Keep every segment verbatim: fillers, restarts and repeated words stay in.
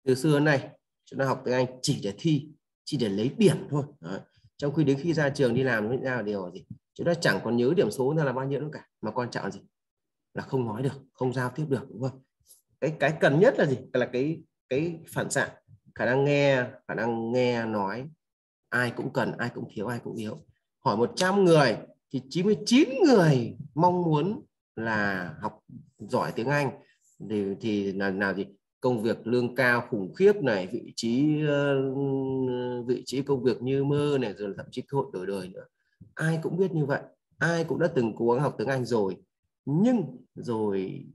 Từ xưa đến nay chúng ta học tiếng Anh chỉ để thi, chỉ để lấy điểm thôi. Đấy. Trong khi đến khi ra trường đi làm nó ra điều gì chúng ta chẳng còn nhớ điểm số ra là bao nhiêu nữa cả, mà quan trọng là gì là không nói được, không giao tiếp được, đúng không? Cái cái cần nhất là gì là cái cái phản xạ, khả năng nghe, khả năng nghe nói ai cũng cần, ai cũng thiếu, ai cũng yếu. Hỏi một trăm người thì chín mươi chín người mong muốn là học giỏi tiếng Anh thì thì là nào gì công việc lương cao khủng khiếp này, vị trí uh, vị trí công việc như mơ này, rồi thậm chí cơ hội đổi đời nữa. Ai cũng biết như vậy, ai cũng đã từng cố gắng học tiếng Anh rồi, nhưng rồi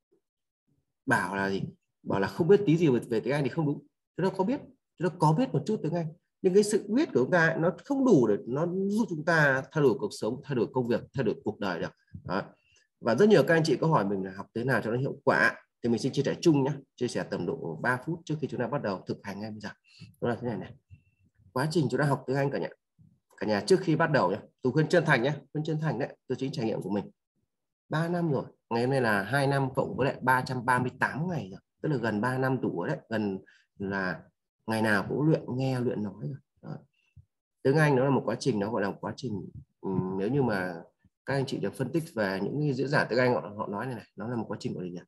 bảo là gì bảo là không biết tí gì về, về tiếng Anh thì không đúng. Chúng ta có biết, chúng ta có biết một chút tiếng Anh, nhưng cái sự biết của chúng ta nó không đủ để nó giúp chúng ta thay đổi cuộc sống, thay đổi công việc, thay đổi cuộc đời được. Đó. Và rất nhiều các anh chị có hỏi mình là học thế nào cho nó hiệu quả, thì mình xin chia sẻ chung nhé, chia sẻ tầm độ ba phút trước khi chúng ta bắt đầu thực hành ngay bây giờ. Đó là thế này này, quá trình chúng ta học tiếng Anh cả nhà, cả nhà trước khi bắt đầu nhé, tôi khuyên chân thành nhé, khuyên chân thành đấy, từ chính trải nghiệm của mình. ba năm rồi, ngày hôm nay là hai năm cộng với lại ba trăm ba mươi tám ngày rồi, tức là gần ba năm tuổi đấy, gần là ngày nào cũng luyện nghe, luyện nói rồi. Đó. Tiếng Anh nó là một quá trình, nó gọi là một quá trình, um, nếu như mà các anh chị được phân tích về những diễn giả tiếng Anh họ, họ nói này này, nó là một quá trình gọi là gì?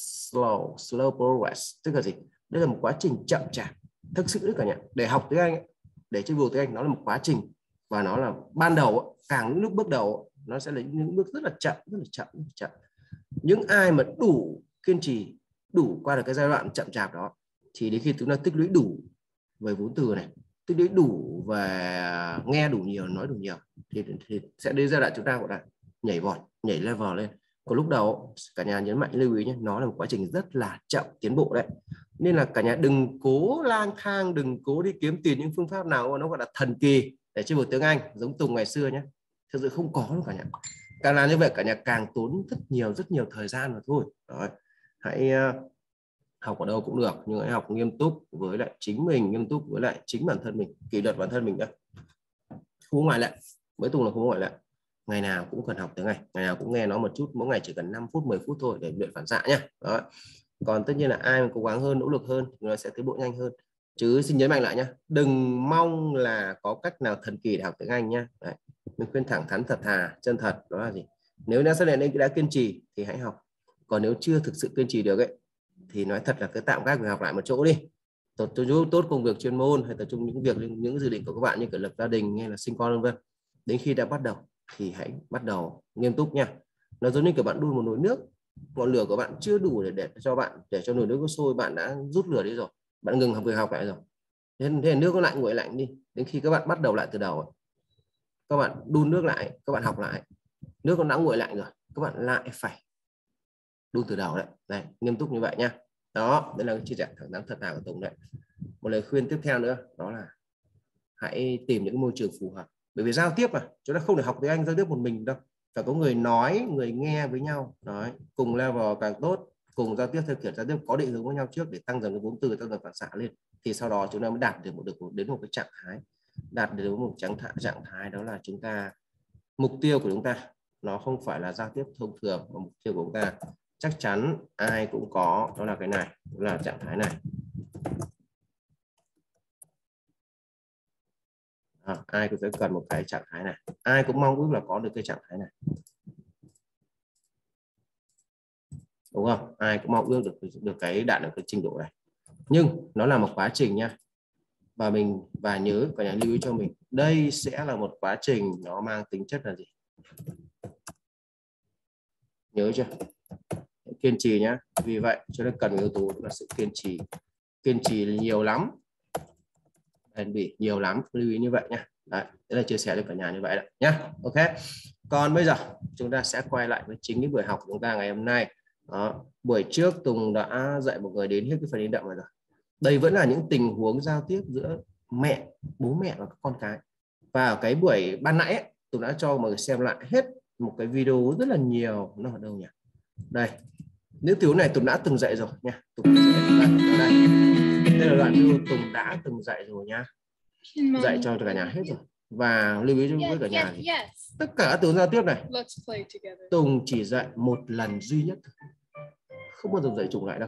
slow slow progress, tức là gì? Đây là một quá trình chậm chạp. Thực sự đấy cả nhà, để học tiếng Anh, để chơi vừa tiếng Anh, nó là một quá trình, và nó là ban đầu, càng những lúc bước đầu nó sẽ là những bước rất là chậm, rất là chậm, rất là chậm. Những ai mà đủ kiên trì, đủ qua được cái giai đoạn chậm chạp đó, thì đến khi chúng ta tích lũy đủ về vốn từ này, tích lũy đủ về nghe đủ nhiều, nói đủ nhiều, thì, thì sẽ đến giai đoạn chúng ta gọi là nhảy vọt, nhảy level lên. Còn lúc đầu cả nhà nhấn mạnh lưu ý nhé, nó là một quá trình rất là chậm tiến bộ đấy. Nên là cả nhà đừng cố lang thang, đừng cố đi kiếm tìm những phương pháp nào nó gọi là thần kỳ để chơi một tiếng Anh giống Tùng ngày xưa nhé. Thực sự không có đâu cả nhà. Càng làm như vậy cả nhà càng tốn rất nhiều rất nhiều thời gian rồi thôi. Đó. Hãy uh, học ở đâu cũng được, nhưng hãy học nghiêm túc với lại chính mình, nghiêm túc với lại chính bản thân mình, kỷ luật bản thân mình nữa. Không ngoại lệ, với Tùng là không ngoại lệ. Ngày nào cũng cần học tiếng Anh, ngày nào cũng nghe nó một chút, mỗi ngày chỉ cần năm phút mười phút thôi để luyện phản xạ nhé. Đó. Còn tất nhiên là ai mà cố gắng hơn, nỗ lực hơn thì nó sẽ tiến bộ nhanh hơn. Chứ xin nhấn mạnh lại nhé, đừng mong là có cách nào thần kỳ để học tiếng Anh nhé. Đấy. Mình khuyên thẳng thắn, thật thà, chân thật, đó là gì? Nếu đã xác định anh đã kiên trì thì hãy học. Còn nếu chưa thực sự kiên trì được ấy, thì nói thật là cứ tạm gác việc học lại một chỗ đi. Tốt, tốt công việc chuyên môn, hay tập trung những việc, những dự định của các bạn như kiểu lập gia đình hay là sinh con vân vân. Đến khi đã bắt đầu thì hãy bắt đầu nghiêm túc nha. Nó giống như kiểu bạn đun một nồi nước, ngọn lửa của bạn chưa đủ để, để cho bạn để cho nồi nước sôi, bạn đã rút lửa đi rồi, bạn ngừng học việc học lại rồi, nên thế nước nó lại nguội lạnh đi. Đến khi các bạn bắt đầu lại từ đầu, các bạn đun nước lại, các bạn học lại, nước nó đã nguội lạnh rồi, các bạn lại phải đun từ đầu đấy. Này, nghiêm túc như vậy nha. Đó, đây là cái chia sẻ thẳng thắn thật thà của Tùng đấy. Một lời khuyên tiếp theo nữa đó là hãy tìm những môi trường phù hợp, bởi vì giao tiếp mà chúng ta không thể học tiếng Anh giao tiếp một mình đâu, phải có người nói, người nghe với nhau. Nói cùng level càng tốt, cùng giao tiếp theo kiểu giao tiếp có định hướng với nhau trước để tăng dần cái vốn từ, tăng dần phản xạ lên, thì sau đó chúng ta mới đạt được một được đến một cái trạng thái, đạt được một trạng thái trạng thái đó là chúng ta, mục tiêu của chúng ta nó không phải là giao tiếp thông thường, mà mục tiêu của chúng ta chắc chắn ai cũng có, đó là cái này, đó là trạng thái này. À, ai cũng sẽ cần một cái trạng thái này, ai cũng mong ước là có được cái trạng thái này, đúng không? Ai cũng mong ước được được cái đạt được cái trình độ này, nhưng nó là một quá trình nha. Và mình và nhớ cả nhà lưu ý cho mình, đây sẽ là một quá trình nó mang tính chất là gì? Nhớ chưa? Kiên trì nhá. Vì vậy cho nên cần yếu tố là sự kiên trì, kiên trì nhiều lắm, bền bỉ nhiều lắm, lưu ý như vậy nhá. Đấy, đấy là chia sẻ cho cả nhà như vậy đấy nhá. Ok. Còn bây giờ chúng ta sẽ quay lại với chính cái buổi học của chúng ta ngày hôm nay. Đó. Buổi trước Tùng đã dạy mọi người đến hết cái phần in đậm rồi. Đây vẫn là những tình huống giao tiếp giữa mẹ, bố mẹ và các con cái. Và ở cái buổi ban nãy ấy, Tùng đã cho mọi người xem lại hết một cái video rất là nhiều. Nó ở đâu nhỉ? Đây. Những tiểu này Tùng đã từng dạy rồi nha. Tùng đã dạy đây, đây. Đây là đoạn video Tùng đã từng dạy rồi nha. Dạy cho cả nhà hết rồi. Và lưu ý với cả nhà thì tất cả các từ giao tiếp này Tùng chỉ dạy một lần duy nhất, không bao giờ dạy trùng lại đâu.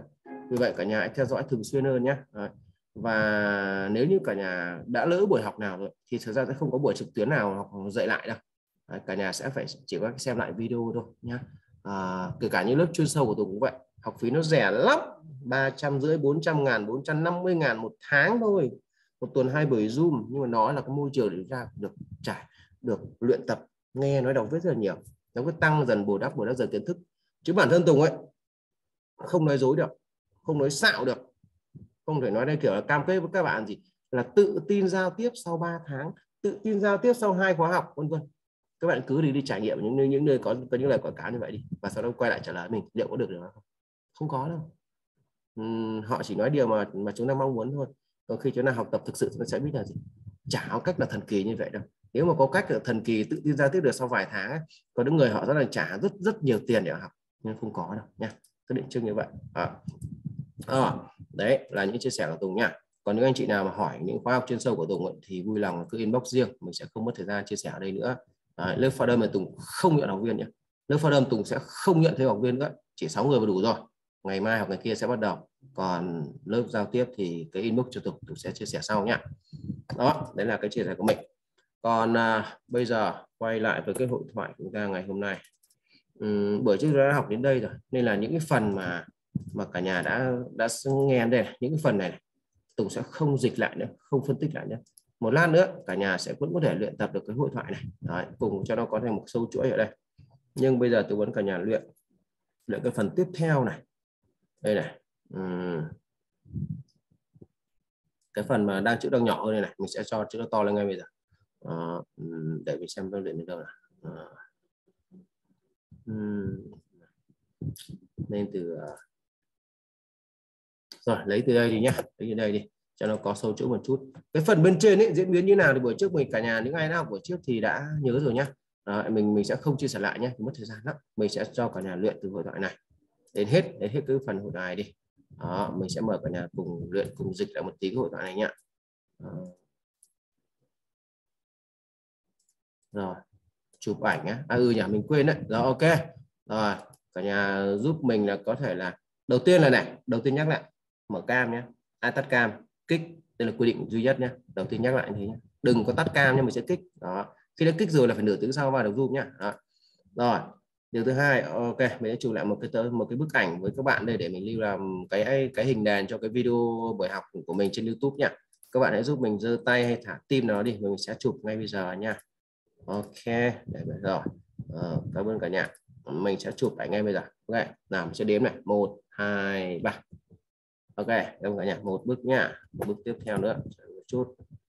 Vì vậy cả nhà hãy theo dõi thường xuyên hơn nhé. Đấy. Và nếu như cả nhà đã lỡ buổi học nào rồi thì thực ra sẽ không có buổi trực tuyến nào học dạy lại đâu. Đấy, cả nhà sẽ phải chỉ có xem lại video thôi nhé. À, kể cả những lớp chuyên sâu của Tùng cũng vậy, học phí nó rẻ lắm, ba trăm rưỡi, bốn trăm ngàn, bốn trăm năm mươi ngàn một tháng thôi, một tuần hai buổi Zoom, nhưng mà nó là cái môi trường để ra được trải, được luyện tập nghe nói đọc viết rất là nhiều, nó cứ tăng dần bù đắp bù đắp dần kiến thức. Chứ bản thân Tùng ấy không nói dối được, không nói xạo được, không thể nói đây kiểu là cam kết với các bạn gì là tự tin giao tiếp sau ba tháng, tự tin giao tiếp sau hai khóa học, vân vân. Các bạn cứ đi đi trải nghiệm những nơi những nơi có có những lời quảng cáo như vậy đi, và sau đó quay lại trả lời mình liệu có được được không? Không có đâu. Uhm, họ chỉ nói điều mà mà chúng ta mong muốn thôi. Còn khi chúng ta học tập thực sự chúng ta sẽ biết là gì, chả có cách là thần kỳ như vậy đâu. Nếu mà có cách là thần kỳ tự tin giao tiếp được sau vài tháng ấy, có những người họ rất là trả rất rất nhiều tiền để học, nhưng không có đâu nha. Cứ định chương như vậy. À. À, đấy là những chia sẻ của Tùng nha. Còn những anh chị nào mà hỏi những khóa học chuyên sâu của Tùng ấy, thì vui lòng cứ inbox riêng, mình sẽ không mất thời gian chia sẻ ở đây nữa. Đấy, lớp phát âm mà Tùng không nhận học viên nhé. Lớp phát âm Tùng sẽ không nhận thêm học viên nữa, chỉ sáu người và đủ rồi. Ngày mai hoặc ngày kia sẽ bắt đầu. Còn lớp giao tiếp thì cái inbox cho Tùng, Tùng sẽ chia sẻ sau nhá. Đó, đấy là cái chia sẻ của mình. Còn à, bây giờ quay lại với cái hội thoại của chúng ta ngày hôm nay. Uhm, buổi trước đã học đến đây rồi, nên là những cái phần mà mà cả nhà đã đã nghe đây này, những cái phần này, này Tùng sẽ không dịch lại nữa, không phân tích lại nữa. Một lát nữa cả nhà sẽ vẫn có thể luyện tập được cái hội thoại này. Đấy, cùng cho nó có thành một sâu chuỗi ở đây. Nhưng bây giờ tôi muốn cả nhà luyện luyện cái phần tiếp theo này. Đây này. Uhm. Cái phần mà đang chữ đang nhỏ hơn này này, mình sẽ cho chữ nó to lên ngay bây giờ. À, để mình xem tôi luyện đến đâu nào. À. Uhm. Nên từ rồi lấy từ đây đi nhá, lấy từ đây đi cho nó có sâu chữ một chút. Cái phần bên trên ấy diễn biến như nào thì buổi trước mình cả nhà những ai đã học buổi trước thì đã nhớ rồi nhá. Đó, mình mình sẽ không chia sẻ lại nhé, mất thời gian lắm. Mình sẽ cho cả nhà luyện từ hội thoại này đến hết đến hết cái phần hội thoại đi. Đó, mình sẽ mời cả nhà cùng luyện cùng dịch lại một tí cái hội thoại này nhá. Đó. Rồi chụp ảnh á, à ừ nhỉ mình quên đấy. Rồi ok rồi, cả nhà giúp mình là có thể là đầu tiên là này, đầu tiên nhắc lại mở cam nhé, ai tắt cam kích, đây là quy định duy nhất nhé. Đầu tiên nhắc lại như thế nhé, đừng có tắt cam nhưng mình sẽ kích. Đó, khi đã kích rồi là phải nửa tiếng sau vào được zoom nhá. Đó. Rồi điều thứ hai, ok mình sẽ chụp lại một cái một cái bức ảnh với các bạn đây để mình lưu làm cái cái hình nền cho cái video buổi học của mình trên YouTube nhá. Các bạn hãy giúp mình giơ tay hay thả tim nào đi, mình sẽ chụp ngay bây giờ nha. Ok để bây giờ uh, cảm ơn cả nhà, mình sẽ chụp ảnh ngay bây giờ. Ok nào mình sẽ đếm này, một hai ba. Ok cảm ơn cả nhà, một bước nha, một bước tiếp theo nữa một chút.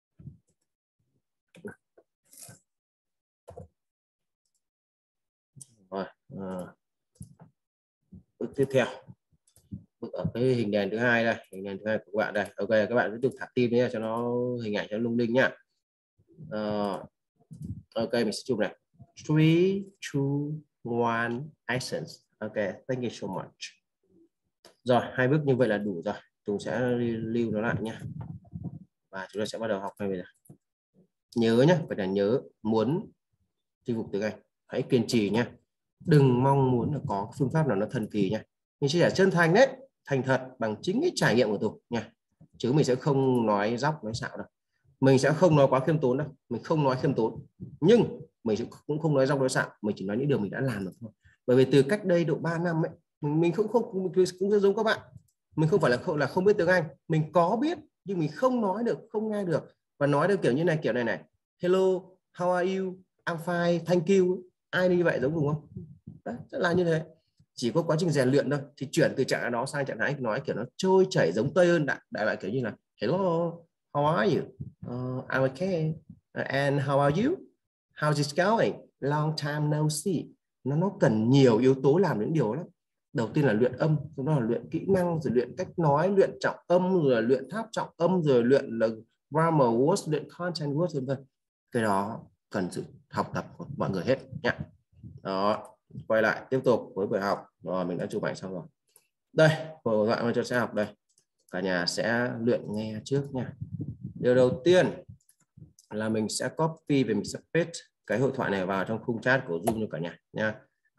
Rồi uh, bước tiếp theo, bước ở cái hình nền thứ hai đây, hình nền thứ hai của các bạn đây. Ok các bạn tiếp tục thả tim nhé cho nó hình ảnh cho lung linh nhá. Uh, ok mình sẽ chụp này, three two one action. Ok thank you so much. Rồi hai bước như vậy là đủ rồi, Tùng sẽ lưu nó lại nhé và chúng ta sẽ bắt đầu học ngay bây giờ. Nhớ nhé, phải là nhớ, muốn chinh phục tiếng Anh hãy kiên trì nhé, đừng mong muốn là có phương pháp nào nó thần kỳ nhé. Mình chia sẻ chân thành đấy, thành thật bằng chính cái trải nghiệm của Tùng nha, chứ mình sẽ không nói dóc nói xạo đâu, mình sẽ không nói quá khiêm tốn đâu, mình không nói khiêm tốn nhưng mình cũng không nói dóc nói xạo, mình chỉ nói những điều mình đã làm được thôi. Bởi vì từ cách đây độ ba năm ấy, mình không không cũng giống các bạn, mình không phải là không là không biết tiếng Anh, mình có biết nhưng mình không nói được, không nghe được, và nói được kiểu như này, kiểu này này, hello how are you, I'm fine thank you, ai như vậy giống đúng không? Đấy, là như thế, chỉ có quá trình rèn luyện thôi thì chuyển từ trạng đó sang trạng thái nói kiểu nó trôi chảy giống Tây hơn, đại đại loại kiểu như là hello how are you, uh, I'm okay and how are you, how's it going, long time no see. Nó nó cần nhiều yếu tố làm những điều đó. Đầu tiên là luyện âm, chúng ta là luyện kỹ năng, rồi luyện cách nói, luyện trọng âm, rồi luyện tháp trọng âm, rồi luyện là grammar words, luyện content words vân vân. Cái đó cần sự học tập của mọi người hết nhé. Đó, quay lại tiếp tục với buổi học. Rồi mình đã chụp ảnh xong rồi. Đây, buổi gọi mà cho sẽ học đây. Cả nhà sẽ luyện nghe trước nha. Điều đầu tiên là mình sẽ copy và mình sẽ paste cái hội thoại này vào trong khung chat của Zoom cho cả nhà nha. Cả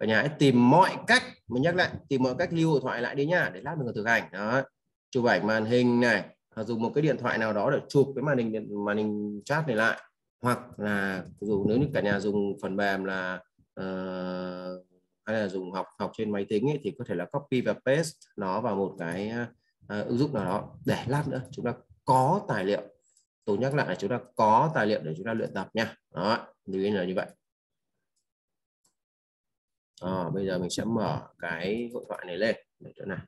Cả nhà hãy tìm mọi cách, mình nhắc lại, tìm mọi cách lưu hội thoại lại đi nhá, để lát mình thực hành. Đó, chụp ảnh màn hình này, dùng một cái điện thoại nào đó để chụp cái màn hình màn hình chat này lại, hoặc là dù nếu như cả nhà dùng phần mềm là uh, hay là dùng học học trên máy tính ấy, thì có thể là copy và paste nó vào một cái uh, ứng dụng nào đó, để lát nữa chúng ta có tài liệu. Tôi nhắc lại là chúng ta có tài liệu để chúng ta luyện tập nha. Đó, lưu ý là như vậy. À, bây giờ mình sẽ mở cái hội thoại này lên để chỗ này.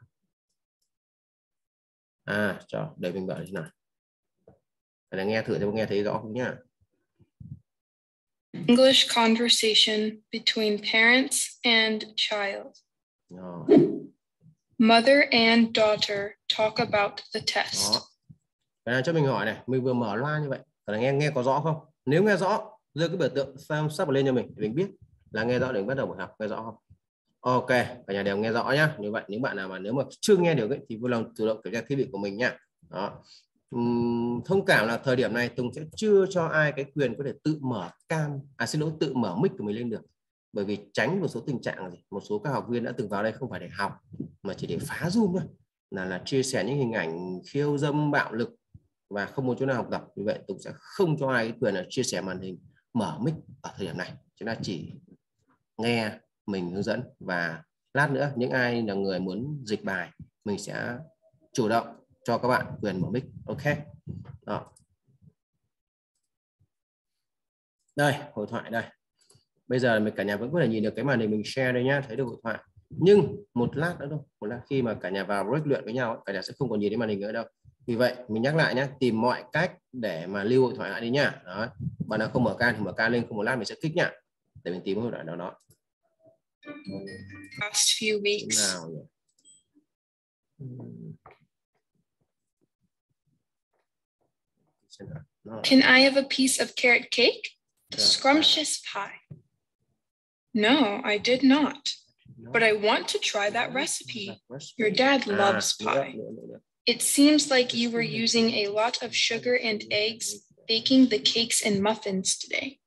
À, cho để mình mở thế nào. Để nghe thử cho nghe thấy rõ không nhá. English conversation between parents and child. Đó. Mother and daughter talk about the test. Đó. Để cho mình hỏi này, mình vừa mở loa như vậy, là nghe nghe có rõ không? Nếu nghe rõ, đưa cái biểu tượng sao sắp lên cho mình để mình biết là nghe rõ để mình bắt đầu buổi học, nghe rõ không? Ok, cả nhà đều nghe rõ nhá. Như vậy những bạn nào mà nếu mà chưa nghe được ấy, thì vui lòng chủ động kiểm tra thiết bị của mình nha. Đó. Uhm, thông cảm là thời điểm này Tùng sẽ chưa cho ai cái quyền có thể tự mở cam, à xin lỗi, tự mở mic của mình lên được, bởi vì tránh một số tình trạng là gì? Một số các học viên đã từng vào đây không phải để học mà chỉ để phá Zoom thôi, là là chia sẻ những hình ảnh khiêu dâm bạo lực và không muốn chỗ nào học tập. Như vậy Tùng sẽ không cho ai cái quyền là chia sẻ màn hình, mở mic ở thời điểm này. Chúng ta chỉ nghe mình hướng dẫn, và lát nữa những ai là người muốn dịch bài mình sẽ chủ động cho các bạn quyền mở mic. Ok. Đó. Đây, hội thoại đây. Bây giờ mình cả nhà vẫn có thể nhìn được cái màn hình mình share đây nhá, thấy được hội thoại. Nhưng một lát nữa thôi, một lát khi mà cả nhà vào break luyện với nhau, cả nhà sẽ không còn nhìn thấy màn hình nữa đâu. Vì vậy mình nhắc lại nhé, tìm mọi cách để mà lưu hội thoại lại đi nhá. Đó. Bạn nào không mở can thì mở can lên, không một lát mình sẽ kích nhá, để mình tìm hội thoại nào đó. Past few weeks. Nào nhỉ? Can I have a piece of carrot cake? The scrumptious pie. No, I did not. But I want to try that recipe. Your dad loves pie. It seems like you were using a lot of sugar and eggs baking the cakes and muffins today.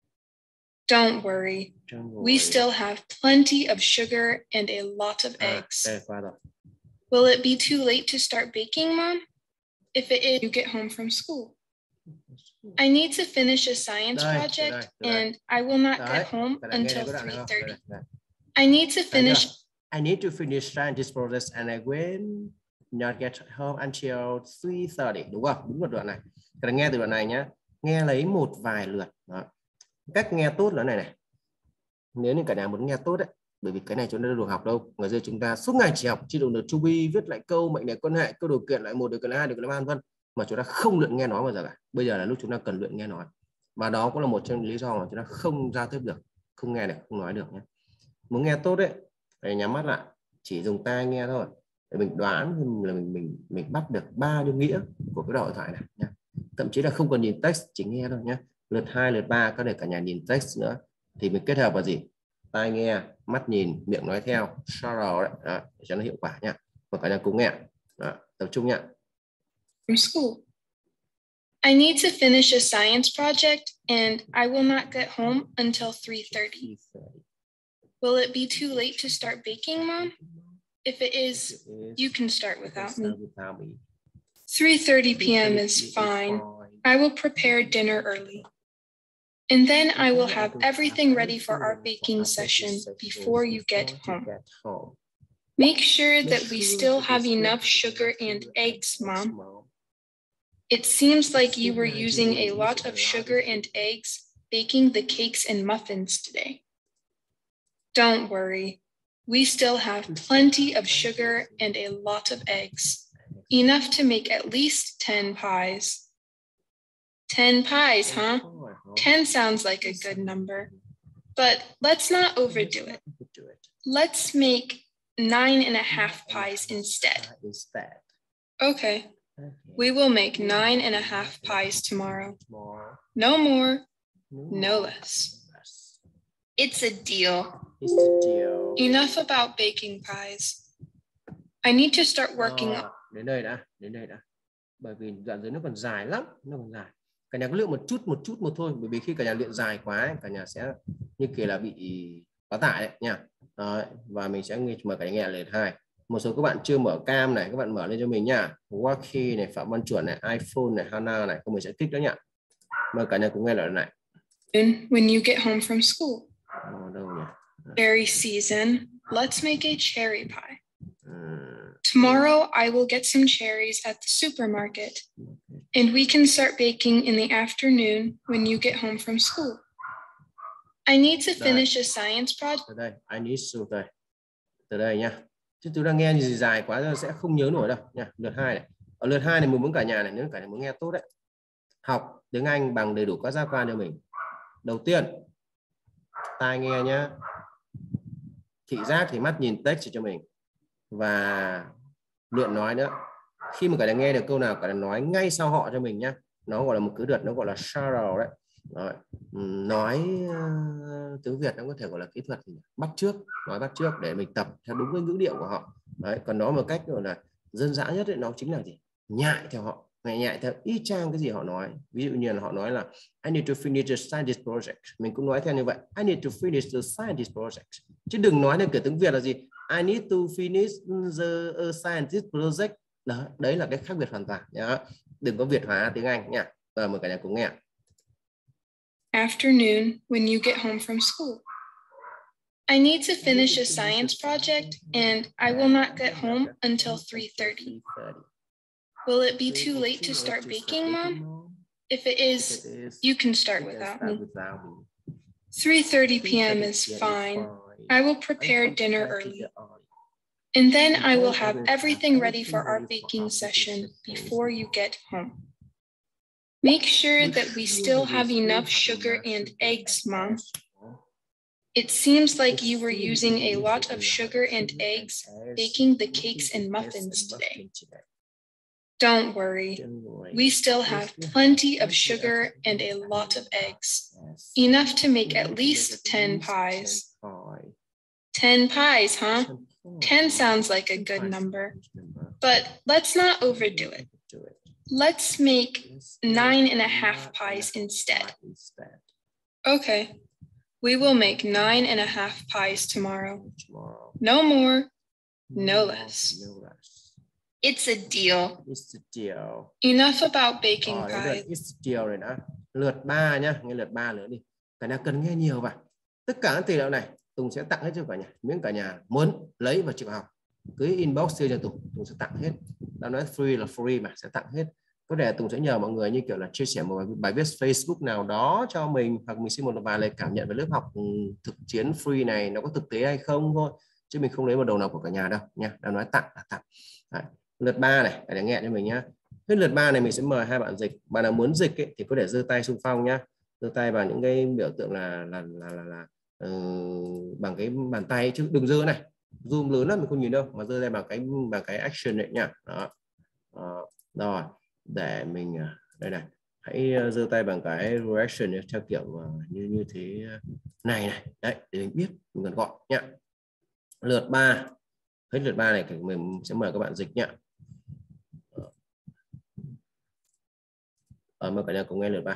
Don't worry. We still have plenty of sugar and a lot of eggs. Will it be too late to start baking, Mom? If it is, you get home from school. I need to finish a science project and I will not get home until three thirty. I need to finish. I need to finish science project and I will not get home until three thirty. Đúng không? Đúng một đoạn này. Các bạn nghe từ đoạn này nhé. Nghe lấy một vài lượt. Đó. Cách nghe tốt là này này. Nếu như cả nhà muốn nghe tốt đấy, bởi vì cái này chúng ta được học đâu. Ngày xưa chúng ta suốt ngày chỉ học chi động từ to be, viết lại câu mệnh đề quan hệ, câu điều kiện lại một, điều kiện hai, điều kiện ba, vân vân, mà chúng ta không luyện nghe nói bao giờ cả. Bây giờ là lúc chúng ta cần luyện nghe nói, và đó cũng là một trong những lý do mà chúng ta không giao tiếp được, không nghe được, không nói được nhé. Muốn nghe tốt đấy, phải nhắm mắt lại, chỉ dùng tai nghe thôi, để mình đoán là mình mình mình bắt được bao nhiêu nghĩa của cái đoạn hội thoại này nhé. Thậm chí là không cần nhìn text, chỉ nghe thôi nhé. Lượt hai, lượt ba có thể cả nhà nhìn text nữa, thì mình kết hợp vào gì? Tai nghe, mắt nhìn, miệng nói theo, sorrow đấy, đó, để cho nó hiệu quả nha. Và cả nhà cùng nghe, đó, tập trung nha. From school. I need to finish a science project and I will not get home until three thirty. Will it be too late to start baking, Mom? If it is, you can start without me. three thirty p m is fine. I will prepare dinner early. And then I will have everything ready for our baking session before you get home. Make sure that we still have enough sugar and eggs, Mom. It seems like you were using a lot of sugar and eggs baking the cakes and muffins today. Don't worry. We still have plenty of sugar and a lot of eggs. Enough to make at least ten pies. ten pies, huh? ten sounds like a good number. But let's not overdo it. Let's make nine and a half pies instead. Okay. We will make nine and a half pies tomorrow. No more, no less. It's a deal. It's a deal. Enough about baking pies. I need to start working. À, đến đây đã, đến đây đã. Bởi vì đoạn dưới nó còn dài lắm, nó còn dài. Cả nhà có luyện một chút, một chút một thôi. Bởi vì khi cả nhà luyện dài quá, cả nhà sẽ như kiểu là bị quá tải đấy nha. Đấy. Và mình sẽ mở cả nghe lượt hai. Một số các bạn chưa mở cam này, các bạn mở lên cho mình nha. Waki này, Phạm Văn Chuẩn này, iPhone này, Hana này, không mình sẽ kích đó nha. Mời cả nhà cùng nghe lần này. When you get home from school. Ở đâu nhỉ? Cherry season. Let's make a cherry pie. Hmm. Tomorrow I will get some cherries at the supermarket. And we can start baking in the afternoon when you get home from school. I need to finish a science project. Từ đây, I need to đây. Từ đây nha. Chứ chúng ta nghe gì dài quá rồi sẽ không nhớ nổi đâu nha. Lượt hai này. Ở lượt hai này mình muốn cả nhà này, nếu cả nhà muốn nghe tốt đấy. Học tiếng Anh bằng đầy đủ các giác quan cho mình. Đầu tiên, tai nghe nhá. Thị giác thì mắt nhìn text cho mình. Và luyện nói nữa. Khi mà cả nhà nghe được câu nào cả nhà nói ngay sau họ cho mình nhá. Nó gọi là một cứ đợt, nó gọi là shadow đấy. Rồi. Nói uh, tiếng Việt nó có thể gọi là kỹ thuật bắt chước, nói bắt chước để mình tập theo đúng cái ngữ điệu của họ. Đấy. Còn nói một cách gọi là dân dã nhất ấy, nó chính là gì? Nhại theo họ, nhại nhại theo y chang cái gì họ nói. Ví dụ như là họ nói là I need to finish the science project, mình cũng nói theo như vậy. I need to finish the science project. Chứ đừng nói theo kiểu tiếng Việt là gì? I need to finish the uh, science project. Đó, đấy là cái khác biệt hoàn toàn nhá. Đừng có Việt hóa tiếng Anh nha. Và mời cả nhà cùng nghe. Afternoon when you get home from school. I need to finish a science project and I will not get home until three thirty. Will it be too late to start baking, Mom? If it is, you can start without me. three thirty p m is fine. I will prepare dinner early. And then I will have everything ready for our baking session before you get home. Make sure that we still have enough sugar and eggs, Mom. It seems like you were using a lot of sugar and eggs baking the cakes and muffins today. Don't worry. We still have plenty of sugar and a lot of eggs. Enough to make at least ten pies. ten pies, huh? ten sounds like a good number. But let's not overdo it. Let's make nine and a half pies instead. Okay, we will make nine and a half pies tomorrow. No more, no less. It's a deal. It's a deal. Enough about baking ờ, pies. It's a deal rồi đã. Lượt ba nhá, nghe lượt ba nữa đi. Cả nhà cần nghe nhiều vào. Tất cả các tài liệu này Tùng sẽ tặng hết cho cả nhà. Miếng cả nhà muốn lấy và chịu học, cứ inbox cho Tùng, Tùng sẽ tặng hết. Đã nói free là free mà, sẽ tặng hết. Có thể Tùng sẽ nhờ mọi người như kiểu là chia sẻ một bài viết Facebook nào đó cho mình, hoặc mình xin một vài lời cảm nhận về lớp học thực chiến free này nó có thực tế hay không thôi, chứ mình không lấy vào đầu nào của cả nhà đâu nha. Đã nói tặng là tặng. Đấy. Lượt ba này, cả nhà nghe cho mình nhá. Hết lượt ba này mình sẽ mời hai bạn dịch. Bạn nào muốn dịch ấy, thì có thể giơ tay xung phong nhá. Giơ tay vào những cái biểu tượng là là là là, là uh, bằng cái bàn tay, chứ đừng giơ này. Zoom lớn lắm mình không nhìn đâu, mà giơ tay bằng cái bằng cái action này nhá. Đó. Đó. Rồi, để mình đây này, hãy giơ tay bằng cái reaction theo kiểu như như thế này này. Đấy, để mình biết mình cần gọi nhá. Lượt ba. Hết lượt ba này mình sẽ mời các bạn dịch nhá. Ờ, mời cả nhà cùng nghe lượt ba.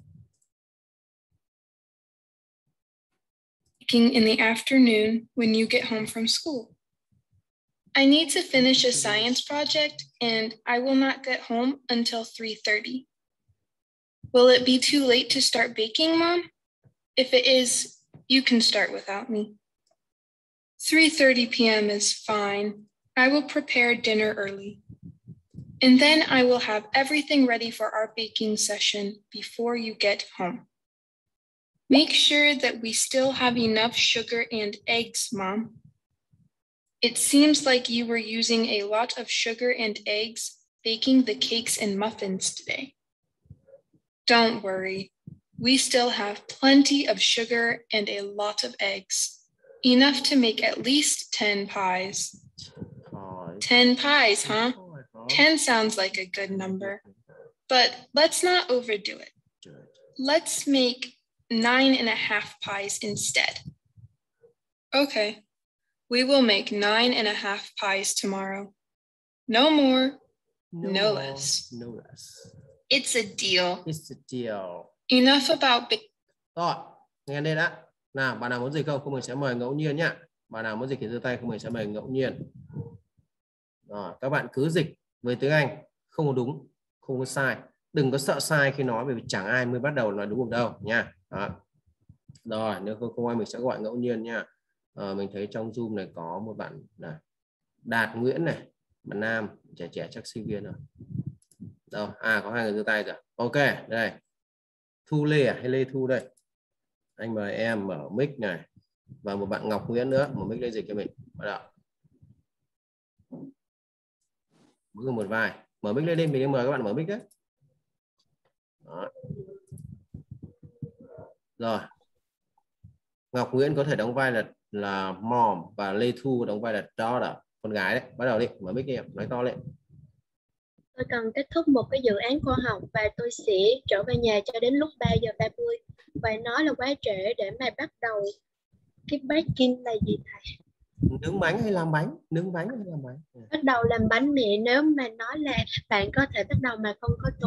In the afternoon when you get home from school. I need to finish a science project and I will not get home until three thirty. Will it be too late to start baking, Mom? If it is, you can start without me. three thirty p m is fine. I will prepare dinner early. And then I will have everything ready for our baking session before you get home. Make sure that we still have enough sugar and eggs, Mom. It seems like you were using a lot of sugar and eggs baking the cakes and muffins today. Don't worry. We still have plenty of sugar and a lot of eggs. Enough to make at least ten pies. ten pies, huh? ten sounds like a good number. But let's not overdo it. Let's make nine and a half pies instead. Okay, we will make nine and a half pies tomorrow. No more, no, no less. No less. It's a deal. It's a deal. Enough about... Rồi, nghe đây đã. Nào, bạn nào muốn dịch không? Không, mình sẽ mời ngẫu nhiên nhá. Bạn nào muốn dịch thì giơ tay, không mình sẽ mời ngẫu nhiên. Rồi, các bạn cứ dịch với tiếng Anh, không có đúng, không có sai. Đừng có sợ sai khi nói, bởi vì chẳng ai mới bắt đầu nói đúng được đâu nha. Đó. Rồi, nếu không, không ai mình sẽ gọi ngẫu nhiên nha. À, mình thấy trong Zoom này có một bạn này, Đạt Nguyễn này, bạn nam, trẻ trẻ chắc sinh viên rồi. Đâu, à có hai người giơ tay rồi. Ok, đây. Thu Lê à, hay Lê Thu đây. Anh mời em mở mic này. Và một bạn Ngọc Nguyễn nữa, mở mic lên dịch cho mình. Bắt đầu. Mỗi người một vai. Mở mic lên đi, mình mời các bạn mở mic đấy. Đó. Rồi. Ngọc Nguyễn có thể đóng vai là là mom và Lê Thu đóng vai là daughter, con gái đấy. Bắt đầu đi, mở mic đi em, nói to lên. Tôi cần kết thúc một cái dự án khoa học và tôi sẽ trở về nhà cho đến lúc ba giờ ba mươi. Vậy nói là quá trễ để mà bắt đầu cái baking là gì thầy? Nướng bánh hay làm bánh? Nướng bánh hay làm bánh? Bắt đầu làm bánh mẹ, nếu mà nói là bạn có thể bắt đầu mà không có tôi.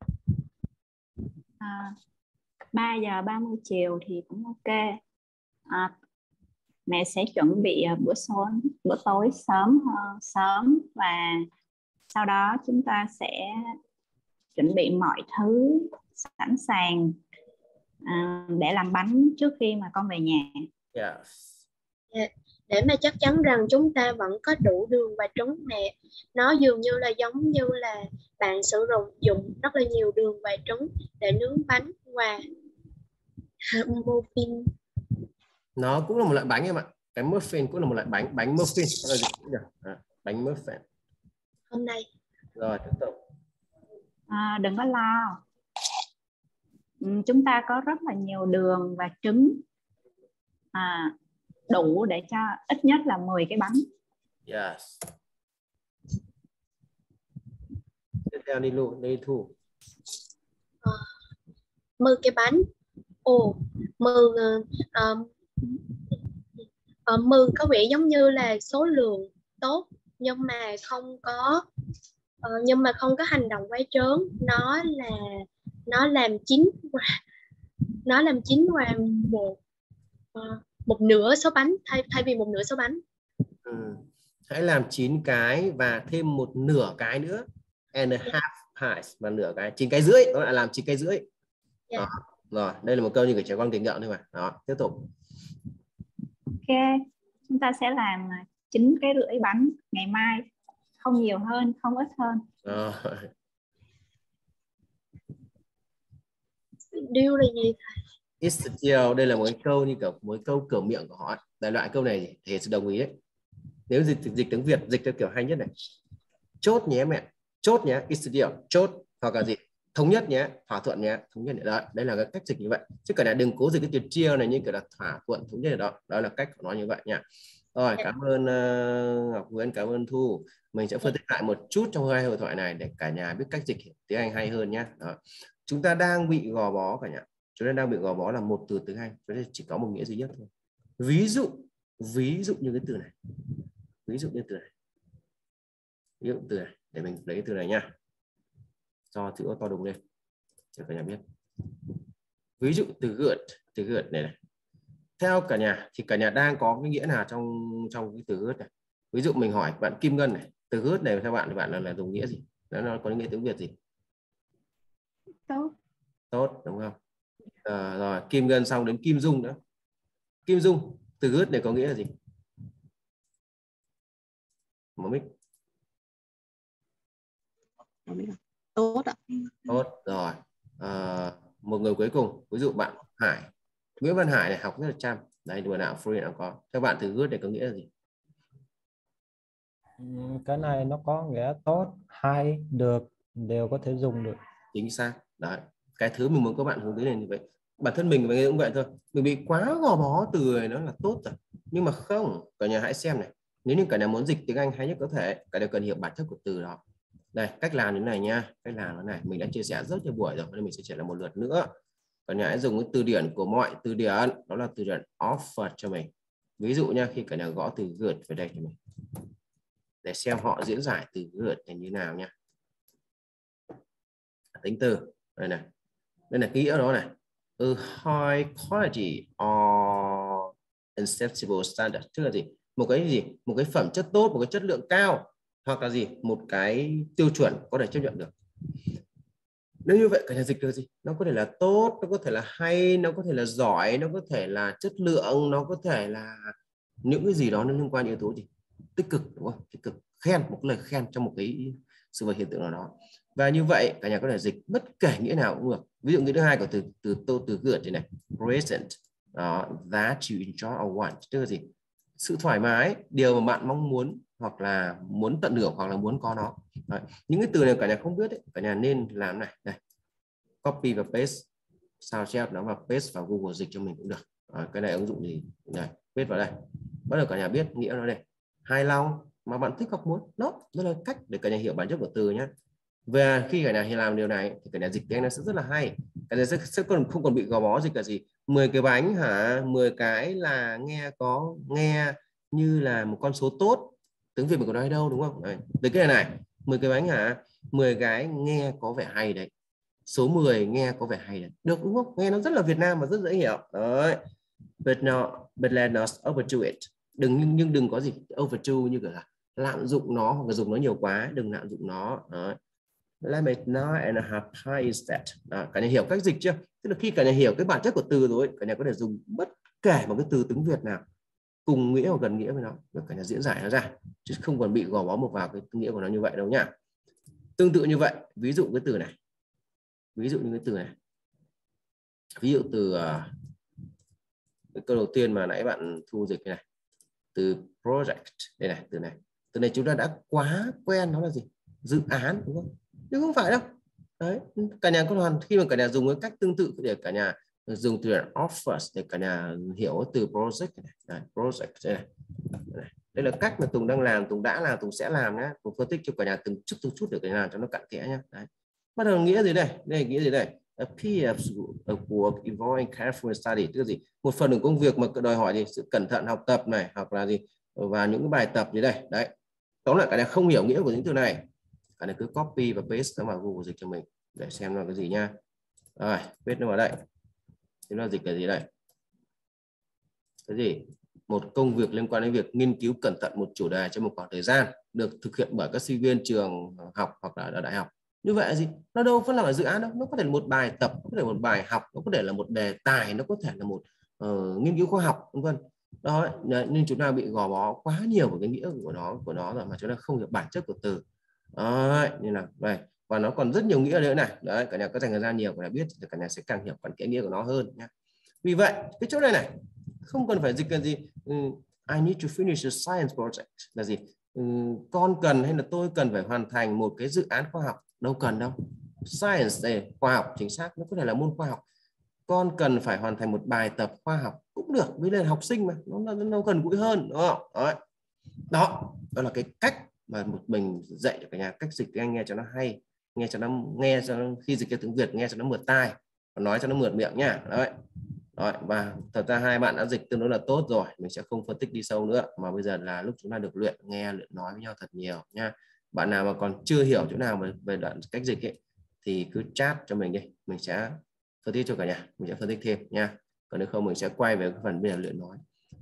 À, ba giờ ba mươi chiều thì cũng ok. À, mẹ sẽ chuẩn bị bữa tối bữa tối sớm sớm và sau đó chúng ta sẽ chuẩn bị mọi thứ sẵn sàng à, để làm bánh trước khi mà con về nhà. Yes. Yeah. Để mà chắc chắn rằng chúng ta vẫn có đủ đường và trứng mẹ. Nó dường như là giống như là bạn sử dụng dùng rất là nhiều đường và trứng để nướng bánh và muffin. Nó cũng là một loại bánh em ạ. Cái muffin cũng là một loại bánh, bánh muffin. À, bánh muffin. Hôm nay. Rồi tiếp tục. À, đừng có lo. Ừ, chúng ta có rất là nhiều đường và trứng. À, đủ để cho ít nhất là mười cái bánh. Yes. Tiếp theo đi luôn, đi Thu. À, mười cái bánh. Ồ, mười uh, uh, mười có vẻ giống như là số lượng tốt nhưng mà không có uh, nhưng mà không có hành động quá trớn. Nó là nó làm chín nó làm chín qua một uh, một nửa số bánh thay thay vì một nửa số bánh. Ừ. Hãy làm chín cái và thêm một nửa cái nữa, and a half pies, và nửa cái, chín cái rưỡi, đó là làm chín cái rưỡi. Yeah. Đó. Rồi, đây là một câu như kiểu trẻ con tiền nhậu thôi mà. Đó, tiếp tục. Ok, chúng ta sẽ làm chín cái rưỡi bánh ngày mai, không nhiều hơn, không ít hơn. Rồi. Điều là gì thầy? It's still, đây là một cái câu như kiểu một câu cửa miệng của họ. Đại loại câu này thì sự đồng ý đấy. Nếu dịch dịch tiếng Việt, dịch theo kiểu hay nhất này. Chốt nhé mẹ, chốt nhé, it's still, chốt, hoặc là gì? Thống nhất nhé, thỏa thuận nhé, thống nhất. Đó, đây là cái cách dịch như vậy. Chứ cả nhà đừng cố dịch cái từ chill này như kiểu là thỏa thuận, thống nhất. Đó, đó là cách của nó như vậy nha. Rồi, cảm ơn uh, Ngọc Nguyễn, cảm ơn Thu. Mình sẽ phân tích lại một chút trong hai hội thoại này để cả nhà biết cách dịch tiếng Anh hay hơn nhé. Đó. Chúng ta đang bị gò bó cả nhà. Chúng ta đang bị gò bó là một từ tiếng Anh, cho nên chỉ có một nghĩa duy nhất thôi. Ví dụ, ví dụ như cái từ này, ví dụ như từ này, ví dụ từ này, để mình lấy cái từ này nha, cho chữ to đùng lên cho cả nhà biết. Ví dụ từ good, từ good này này, theo cả nhà thì cả nhà đang có cái nghĩa nào trong trong cái từ good này? Ví dụ mình hỏi bạn Kim Ngân này, từ good này theo bạn thì bạn là, là dùng nghĩa gì? Nó, nó có nghĩa tiếng Việt gì? Tốt. Tốt, đúng không? À, rồi Kim Ngân xong đến Kim Dung nữa. Kim Dung, từ good này có nghĩa là gì? Một mic. Tốt ạ. Tốt rồi. À, một người cuối cùng, ví dụ bạn Hải, Nguyễn Văn Hải này học rất là chăm. Đây, đùa nào free nào có. Theo bạn từ good này có nghĩa là gì? Cái này nó có nghĩa tốt, hay, được, đều có thể dùng được. Chính xác. Đấy, cái thứ mình muốn các bạn hướng tới là như vậy. Bản thân mình cũng vậy thôi, mình bị quá gò bó từ này nó là tốt rồi, nhưng mà không. Cả nhà hãy xem này, nếu như cả nhà muốn dịch tiếng Anh hay nhất có thể, cả nhà cần hiểu bản chất của từ đó. Đây, cách làm như này nha, cách làm thế này mình đã chia sẻ rất nhiều buổi rồi, nên mình sẽ chia lại một lượt nữa. Cả nhà hãy dùng cái từ điển của mọi từ điển, đó là từ điển Oxford cho mình. Ví dụ nha, khi cả nhà gõ từ good về đây cho mình, để xem họ diễn giải từ good như thế nào nha. Tính từ đây này, đây là cái nghĩa đó này. a high quality or acceptable standard, tức là gì? Một cái gì? Một cái phẩm chất tốt, một cái chất lượng cao, hoặc là gì? Một cái tiêu chuẩn có thể chấp nhận được. Nếu như vậy cả nhà dịch được gì? Nó có thể là tốt, nó có thể là hay, nó có thể là giỏi, nó có thể là chất lượng, nó có thể là những cái gì đó nó liên quan đến yếu tố gì? Tích cực, đúng không? Tích cực, khen, một lời khen trong một cái sự vật hiện tượng nào đó. Và như vậy cả nhà có thể dịch bất kể nghĩa nào cũng được. Ví dụ nghĩa thứ hai của từ từ từ từ good thế này, present, đó, that you enjoy or want, tức là gì? Sự thoải mái, điều mà bạn mong muốn, hoặc là muốn tận hưởng, hoặc là muốn có nó. Đấy. Những cái từ này cả nhà không biết ấy, cả nhà nên làm này, đây, copy và paste, sao chép nó vào paste vào Google dịch cho mình cũng được. Đấy, cái này ứng dụng gì? Này, paste vào đây, bắt đầu cả nhà biết nghĩa nó đây. Hài lòng mà bạn thích hoặc muốn, đó, đó là cách để cả nhà hiểu bản chất của từ nhé. Và khi cả nhà làm điều này thì cả nhà dịch tiếng nó sẽ rất là hay. Cả nhà sẽ, sẽ còn không còn bị gò bó dịch là gì? mười cái bánh hả? mười cái là nghe có nghe như là một con số tốt. Tiếng Việt mình có nói đâu đúng không? Đấy, đấy cái này này, mười cái bánh hả? mười cái nghe có vẻ hay đấy. Số mười nghe có vẻ hay đấy. Được đúng không? Nghe nó rất là Việt Nam và rất dễ hiểu. Đấy. But not, but let not overdo it. Đừng nhưng đừng có gì overdo như kiểu là lạm dụng nó hoặc là dùng nó nhiều quá, đừng lạm dụng nó. Đấy. Let me know and how high is that. Đó, cả nhà hiểu cách dịch chưa? Tức là khi cả nhà hiểu cái bản chất của từ rồi, cả nhà có thể dùng bất kể một cái từ tiếng Việt nào cùng nghĩa hoặc gần nghĩa với nó, để cả nhà diễn giải nó ra, chứ không còn bị gò bó một vào cái nghĩa của nó như vậy đâu nhá. Tương tự như vậy, ví dụ cái từ này, ví dụ như cái từ này, ví dụ từ uh, cái câu đầu tiên mà nãy bạn thu dịch này, từ project đây này, từ này, từ này chúng ta đã quá quen nó là gì? Dự án, đúng không? Nhưng không phải đâu. Đấy, cả nhà có hoàn khi mà cả nhà dùng cái cách tương tự để cả nhà dùng từ offers để cả nhà hiểu từ project này. Đấy, project đây này. Đây, đây là cách mà Tùng đang làm, Tùng đã làm, Tùng sẽ làm nhé. Tùng phân tích cho cả nhà từng chút từng chút để cả nhà cho nó cặn kẽ nhé. Đấy. Bắt đầu nghĩa gì đây? Đây nghĩa gì đây? A piece of work involving careful study, tức là gì? Một phần của công việc mà đòi hỏi gì? Sự cẩn thận học tập này, hoặc là gì? Và những cái bài tập gì đây? Đấy. Tóm lại cả nhà không hiểu nghĩa của những từ này, cả nhà cứ copy và paste nó vào Google dịch cho mình để xem là cái gì nha. Rồi, paste nó vào đây. Thế nó dịch cái gì đây? Cái gì? Một công việc liên quan đến việc nghiên cứu cẩn thận một chủ đề trong một khoảng thời gian, được thực hiện bởi các sinh viên trường học hoặc là ở đại học. Như vậy là gì? Nó đâu phải là dự án đâu, nó có thể là một bài tập, nó có thể là một bài học, nó có thể là một đề tài, nó có thể là một uh, nghiên cứu khoa học, vân vân. Đó, nên chúng ta bị gò bó quá nhiều vào cái nghĩa của nó của nó rồi mà chúng ta không hiểu bản chất của từ. Đấy, nên là đây, và nó còn rất nhiều nghĩa nữa này. Đấy, cả nhà có dành thời gian nhiều cả nhà biết thì cả nhà sẽ càng hiểu cặn kẽ nghĩa của nó hơn nhé. Vì vậy cái chỗ này này không cần phải dịch là gì. I need to finish a science project là gì? Con cần hay là tôi cần phải hoàn thành một cái dự án khoa học, đâu cần đâu. Science đây, khoa học chính xác, nó có thể là môn khoa học. Con cần phải hoàn thành một bài tập khoa học cũng được, với là học sinh mà nó nó gần gũi hơn, đúng không? Đó, đó, đó là cái cách mà một mình dạy cho cả nhà cách dịch tiếng Anh nghe cho nó hay, nghe cho nó nghe cho nó, khi dịch cho tiếng Việt nghe cho nó mượt tai, nói cho nó mượt miệng nha. Đấy. Rồi, và thật ra hai bạn đã dịch tương đối là tốt rồi, mình sẽ không phân tích đi sâu nữa, mà bây giờ là lúc chúng ta được luyện nghe, luyện nói với nhau thật nhiều nha. Bạn nào mà còn chưa hiểu chỗ nào về, về đoạn cách dịch ấy, thì cứ chat cho mình đi, mình sẽ phân tích cho cả nhà, mình sẽ phân tích thêm nha. Còn nếu không mình sẽ quay về cái phần bây giờ luyện nói.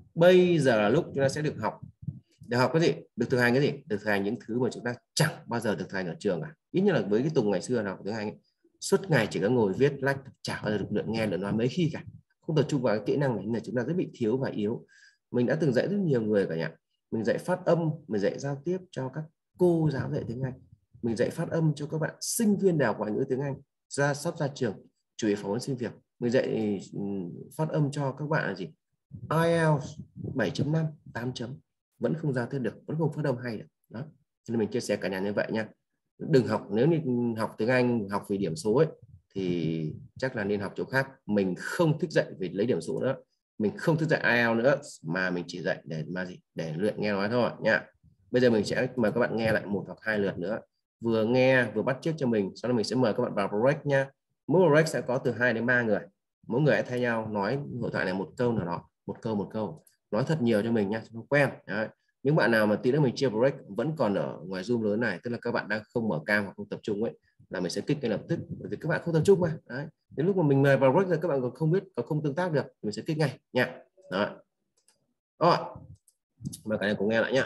Bây giờ là lúc chúng ta sẽ được học, được học cái gì, được thực hành cái gì, được thực hành những thứ mà chúng ta chẳng bao giờ được thực hành ở trường cả. Ít nhất là với cái Tùng ngày xưa nào tiếng Anh ấy, suốt ngày chỉ có ngồi viết lách, chả bao giờ được luyện nghe, luyện nói mấy khi cả, không tập trung vào cái kỹ năng này là chúng ta rất bị thiếu và yếu. Mình đã từng dạy rất nhiều người cả nhà, mình dạy phát âm, mình dạy giao tiếp cho các cô giáo dạy tiếng Anh, mình dạy phát âm cho các bạn sinh viên đại học ngoại ngữ tiếng Anh ra sắp ra trường, chủ yếu phỏng vấn xin việc. Mình dạy phát âm cho các bạn là gì, ai eo bảy chấm năm, tám chấm, vẫn không giao tiếp được, vẫn không phát âm hay được. Đó, cho nên mình chia sẻ cả nhà như vậy nha. Đừng học, nếu như học tiếng Anh học vì điểm số ấy thì chắc là nên học chỗ khác. Mình không thích dạy vì lấy điểm số nữa, mình không thích dạy ai eo nữa, mà mình chỉ dạy để mà gì, để luyện nghe nói thôi nha. Bây giờ mình sẽ mời các bạn nghe lại một hoặc hai lượt nữa, vừa nghe vừa bắt chước cho mình, sau đó mình sẽ mời các bạn vào break nha. Mỗi break sẽ có từ hai đến ba người, mỗi người thay nhau nói hội thoại này một câu nào đó, một câu một câu, nói thật nhiều cho mình nha, cho nó quen. Đấy. Những bạn nào mà tí nữa mình chia break vẫn còn ở ngoài Zoom lớn này, tức là các bạn đang không mở cam hoặc không tập trung ấy, là mình sẽ kích ngay lập tức, bởi vì các bạn không tập trung mà. Đấy. Đến lúc mà mình mời vào break rồi các bạn còn không biết, còn không tương tác được, mình sẽ kích ngay nha. Đó. Rồi, mời cả nhà cùng nghe lại nhá.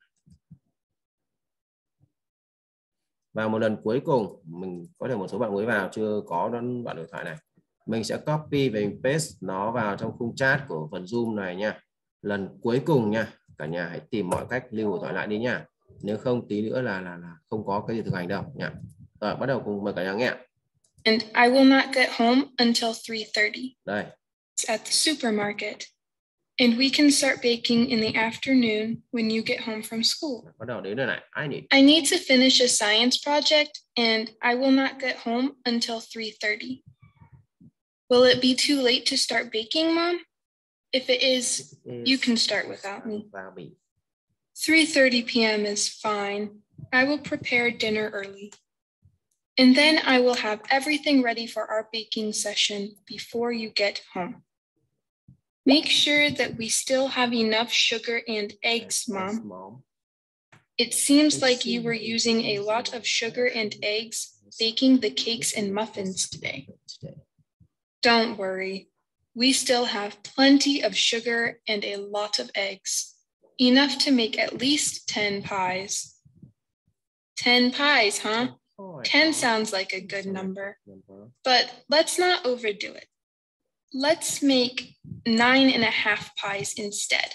Và một lần cuối cùng, mình có thể một số bạn mới vào chưa có đoạn điện thoại này, mình sẽ copy và mình paste nó vào trong khung chat của phần Zoom này nha. Lần cuối cùng nha, cả nhà hãy tìm mọi cách lưu điện thoại lại đi nha. Nếu không tí nữa là là, là không có cái gì thực hành đâu nha. Rồi, bắt đầu cùng mời cả nhà nghe. And I will not get home until three thirty. Đây. It's at the supermarket. And we can start baking in the afternoon when you get home from school. Bắt đầu đến đây này. I need. I need to finish a science project and I will not get home until three thirty. Will it be too late to start baking, Mom? If it is, you can start without me. three thirty p m is fine. I will prepare dinner early. And then I will have everything ready for our baking session before you get home. Make sure that we still have enough sugar and eggs, Mom. It seems like you were using a lot of sugar and eggs baking the cakes and muffins today. Don't worry. We still have plenty of sugar and a lot of eggs. Enough to make at least ten pies. ten pies, huh? ten sounds like a good number. But let's not overdo it. Let's make nine and a half pies instead.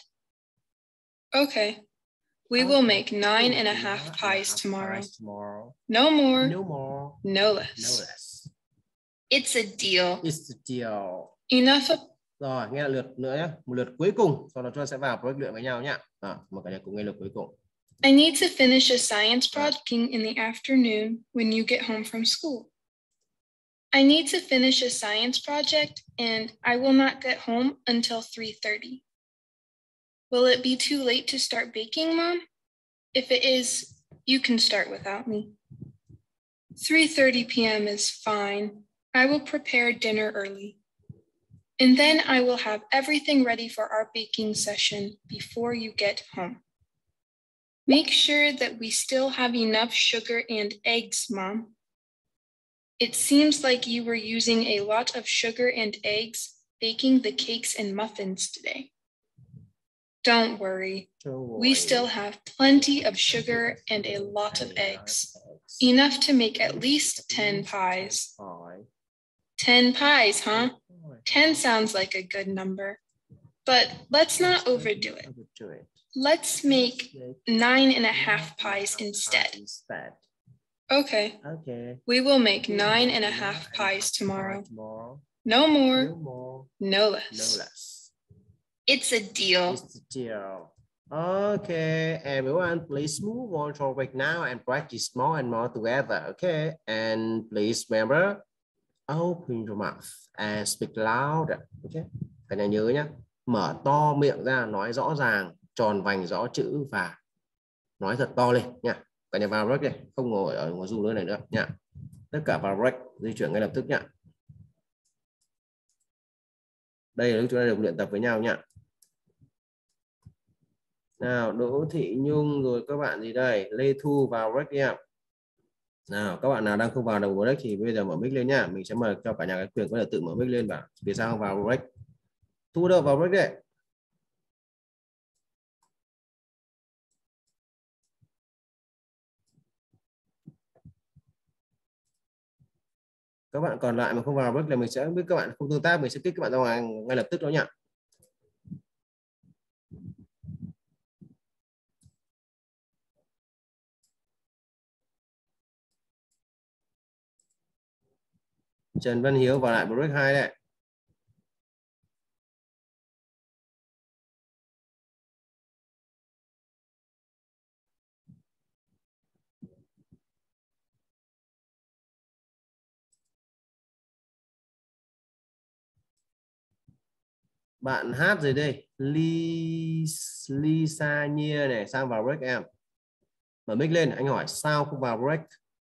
Okay. We will make nine and a half pies tomorrow. No more. No more. No less. No less. It's a deal. It's a deal. Enough of... Rồi, nghe lượt nữa nhé. Một lượt cuối cùng, sau đó chúng ta sẽ vào break luyện với nhau nhé. À, một cả nhà cùng nghe lượt cuối cùng. I need to finish a science project in the afternoon when you get home from school. I need to finish a science project and I will not get home until three thirty. Will it be too late to start baking, Mom? If it is, you can start without me. three thirty p m is fine. I will prepare dinner early. And then I will have everything ready for our baking session before you get home. Make sure that we still have enough sugar and eggs, Mom. It seems like you were using a lot of sugar and eggs baking the cakes and muffins today. Don't worry. Don't worry. We still have plenty of sugar and a lot of eggs. Enough to make at least ten pies. ten pies, huh? ten sounds like a good number. But let's not overdo it. Let's make nine and a half pies instead. Okay. Okay. We will make nine and a half pies tomorrow. Tomorrow. No more. No more. No less. No less. It's a deal. It's a deal. Okay, everyone, please move on to break now and practice more and more together. Okay, and please remember, open your mouth and speak louder. Okay, cả nhà nhớ nhé, mở to miệng ra, nói rõ ràng, tròn vành rõ chữ và nói thật to lên nha. Cả nhà vào break đi, không ngồi ở ngoài Zoom này nữa nha. Tất cả vào break, di chuyển ngay lập tức nha. Đây là lúc chúng ta được luyện tập với nhau nha. Nào, Đỗ Thị Nhung rồi các bạn gì đây? Lê Thu vào break nha. Nào, các bạn nào đang không vào đầu break thì bây giờ mở mic lên nha. Mình sẽ mời cho cả nhà cái quyền có thể tự mở mic lên vào. Vì sao không vào break? Thu đâu vào break đấy. Các bạn còn lại mà không vào break là mình sẽ biết các bạn không tương tác, mình sẽ kích các bạn ra ngoài ngay lập tức đó nha. Trần Văn Hiếu vào lại break hai đấy. Bạn hát rồi đây. Lisa Nhia này sang vào break em. Mở mic lên, anh hỏi sao không vào break?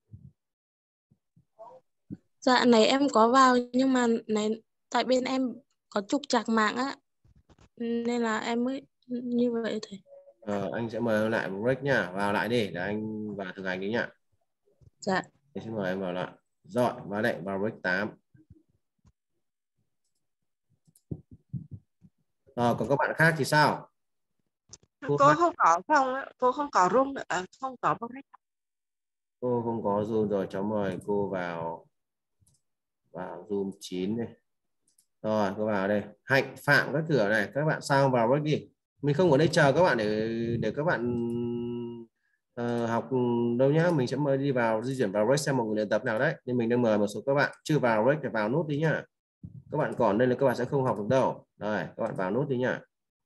Dạ này em có vào nhưng mà này tại bên em có trục trặc mạng á nên là em mới như vậy thầy. Ờ, anh sẽ mời lại break nha, vào lại đi để anh vào thực hành đi nha. Dạ. Thì xin mời em vào lại. Rồi, và lại vào break tám. Rồi, còn các bạn khác thì sao? Cô, cô không có không cô không có room nữa, không có break. cô không có Zoom rồi, cháu mời cô vào vào Zoom chín này. Rồi, cô vào đây. Hạnh, Phạm các cửa này, các bạn sang vào break đi. Mình không ở đây chờ các bạn để để các bạn uh, học đâu nhá. Mình sẽ mời đi vào di chuyển vào break xem một người luyện tập nào đấy. Nhưng mình đang mời một số các bạn chưa vào break thì vào nút đi nhá. Các bạn còn đây là các bạn sẽ không học được đâu. Rồi, các bạn vào nút đi nhá.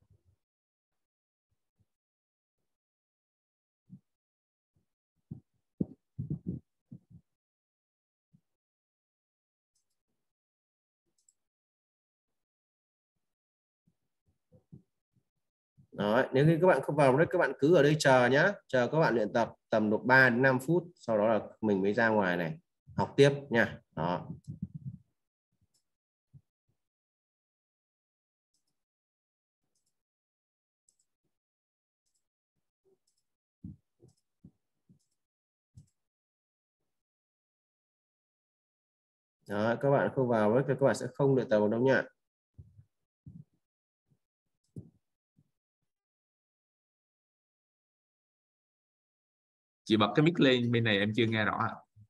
Đó, nếu như các bạn không vào break, các bạn cứ ở đây chờ nhá, chờ các bạn luyện tập tầm độ ba đến năm phút, sau đó là mình mới ra ngoài này học tiếp nha. Đó. Đó, các bạn không vào break, các bạn sẽ không luyện tập đâu nha. Chị bật cái mic lên, bên này em chưa nghe rõ ạ.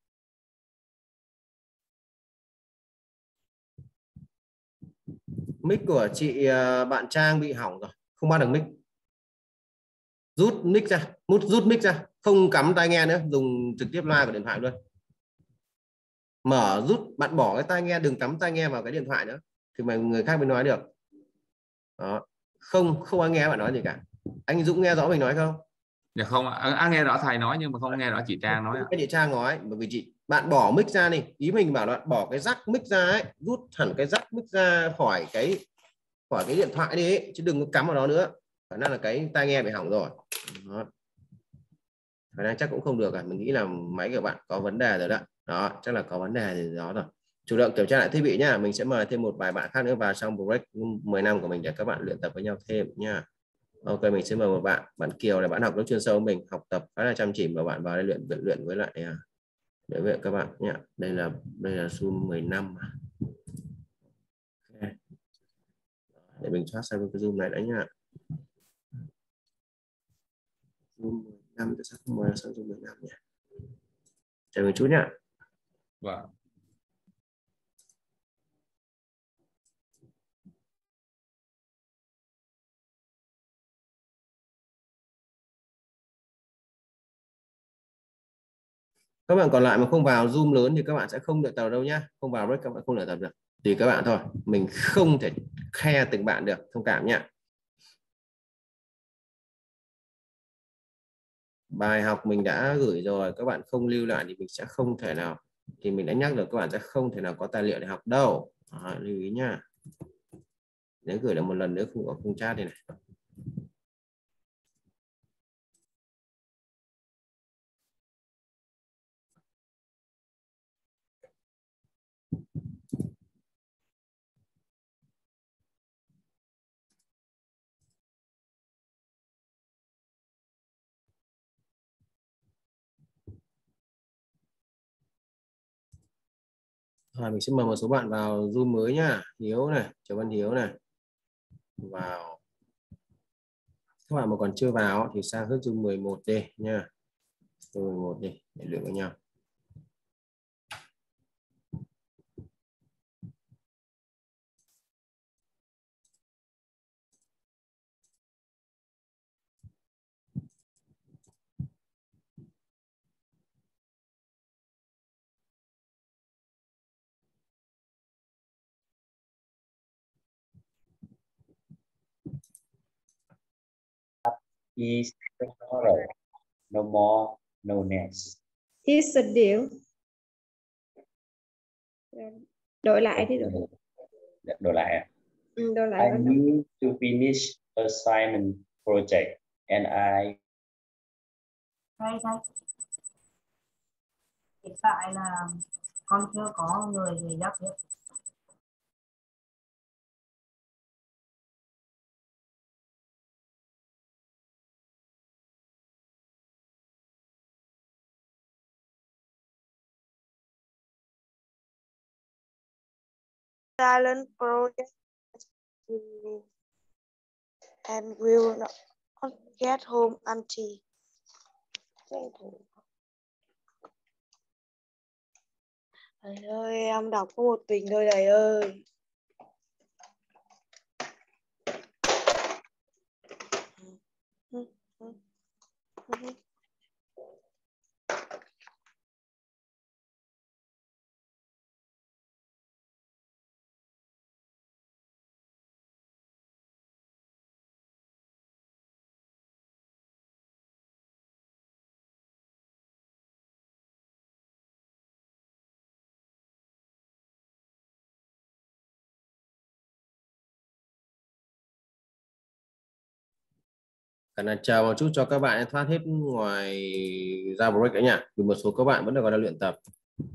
Mic của chị bạn Trang bị hỏng rồi, không bắt được mic. Rút mic ra, rút rút mic ra, không cắm tai nghe nữa, dùng trực tiếp loa của điện thoại luôn. Mở rút, bạn bỏ cái tai nghe, đừng cắm tai nghe vào cái điện thoại nữa thì mà người khác mới nói được. Đó. Không không ai nghe bạn nói gì cả. Anh Dũng nghe rõ mình nói không? Dạ không ạ. À, nghe rõ thầy nói nhưng mà không nghe rõ chị Trang nói ạ. Cái chị Trang nói, bởi vì chị bạn bỏ mic ra đi, ý mình bảo là bỏ cái jack mic ra ấy, rút hẳn cái jack mic ra khỏi cái khỏi cái điện thoại đi ấy, chứ đừng có cắm vào đó nữa. Khả năng là cái tai nghe bị hỏng rồi. Đó. Khả năng chắc cũng không được à, mình nghĩ là máy của bạn có vấn đề rồi đó. Đó, chắc là có vấn đề gì đó rồi. Chủ động kiểm tra lại thiết bị nhá, mình sẽ mời thêm một vài bạn khác nữa vào trong break mười năm của mình để các bạn luyện tập với nhau thêm nha. Ok, mình sẽ mời một bạn, bạn Kiều là bạn học lớp chuyên sâu mình, học tập khá là chăm chỉ, và bạn vào đây luyện luyện luyện với lại để vậy các bạn nhé. Đây là đây là Zoom mười lăm. Okay. Để mình thoát sang cái Zoom này đã nhá. Zoom mười lăm sẽ không mời sang Zoom mười lăm nhé. Chờ một chút nhá. Vâng. Các bạn còn lại mà không vào Zoom lớn thì các bạn sẽ không luyện tập đâu nhá. Không vào break các bạn không luyện tập được. Tùy các bạn thôi. Mình không thể khe từng bạn được. Thông cảm nhá. Bài học mình đã gửi rồi, các bạn không lưu lại thì mình sẽ không thể nào, thì mình đã nhắc được các bạn sẽ không thể nào có tài liệu để học đâu. Đó, lưu ý nhá. Nếu gửi lại một lần nữa không có không chat đây này. Rồi mình sẽ mời một số bạn vào Zoom mới nhá. Hiếu này, Châu Văn Hiếu này. Vào. Các bạn mà còn chưa vào thì sang hướng Zoom mười một đi nha. Zoom mười một đi để luyện với nhau. Is tomorrow. No more, no next. Is a deal. Đổi lại đi được. Đổi lại à? Ừ, đổi lại. I need to finish assignment project and I đây đây hiện tại là con chưa có người gì giúp việc. silent project and will not get home until. Thầy ơi, em đọc có một tình thôi thầy ơi. Cả nhà chờ một chút cho các bạn thoát hết ngoài ra break đấy nhá, vì một số các bạn vẫn còn đang luyện tập.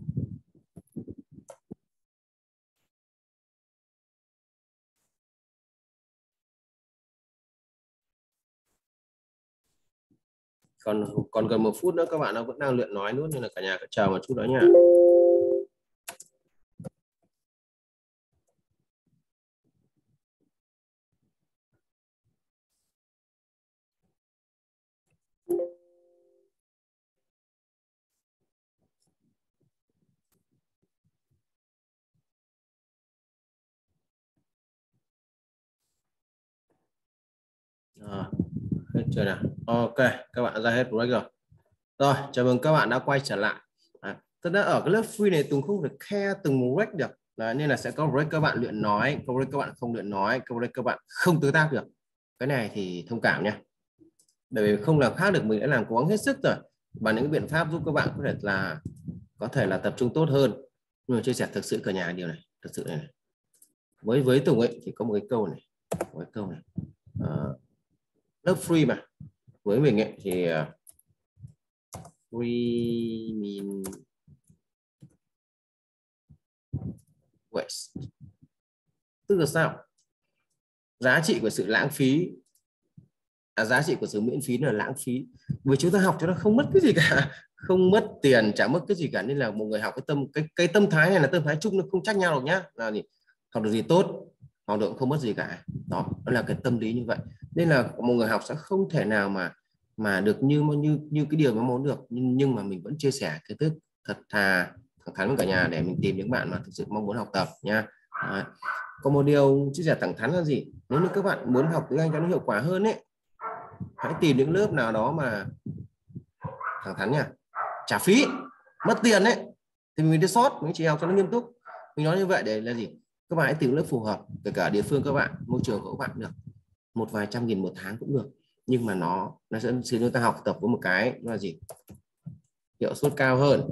Còn còn gần một phút nữa các bạn nó vẫn đang luyện nói luôn, nên là cả nhà chờ một chút đó nhá. À, hết chưa nào? Ok, các bạn ra hết break rồi. Rồi, chào mừng các bạn đã quay trở lại. À, thật ra ở cái lớp free này Tùng không được khe từng break được. Đấy, nên là sẽ có break các bạn luyện nói, có break các bạn không luyện nói, có break các bạn không tương tác được. Cái này thì thông cảm nha. Bởi vì không làm khác được, mình đã làm cố gắng hết sức rồi. Bằng những biện pháp giúp các bạn có thể là có thể là tập trung tốt hơn. Nhưng mà chia sẻ thực sự cả nhà điều này, thực sự này, này. Với với Tùng ấy thì có một cái câu này, một cái câu này. À, lớp free mà với mình ấy thì uh, free mean waste, tức là sao? Giá trị của sự lãng phí, à, giá trị của sự miễn phí là lãng phí. Vì chúng ta học cho nó không mất cái gì cả, không mất tiền, chả mất cái gì cả, nên là một người học cái tâm cái cái tâm thái này là tâm thái chung, nó không trách nhau được nhá. Là gì? Học được gì tốt, học được không mất gì cả. Đó, đó là cái tâm lý như vậy. Nên là một người học sẽ không thể nào mà mà được như như như cái điều mà muốn được, nhưng nhưng mà mình vẫn chia sẻ kiến thức thật thà thẳng thắn với cả nhà để mình tìm những bạn mà thực sự mong muốn học tập nha. Đấy. Có một điều chia sẻ thẳng thắn là gì? Nếu như các bạn muốn học tiếng Anh cho nó hiệu quả hơn ấy, hãy tìm những lớp nào đó mà thẳng thắn nha, trả phí, mất tiền đấy, thì mình đi sót, mình chỉ học cho nó nghiêm túc. Mình nói như vậy để là gì? Các bạn hãy tìm lớp phù hợp, kể cả địa phương các bạn, môi trường của các bạn được, một vài trăm nghìn một tháng cũng được, nhưng mà nó nó sẽ khiến chúng ta học tập với một cái là gì? Hiệu suất cao hơn,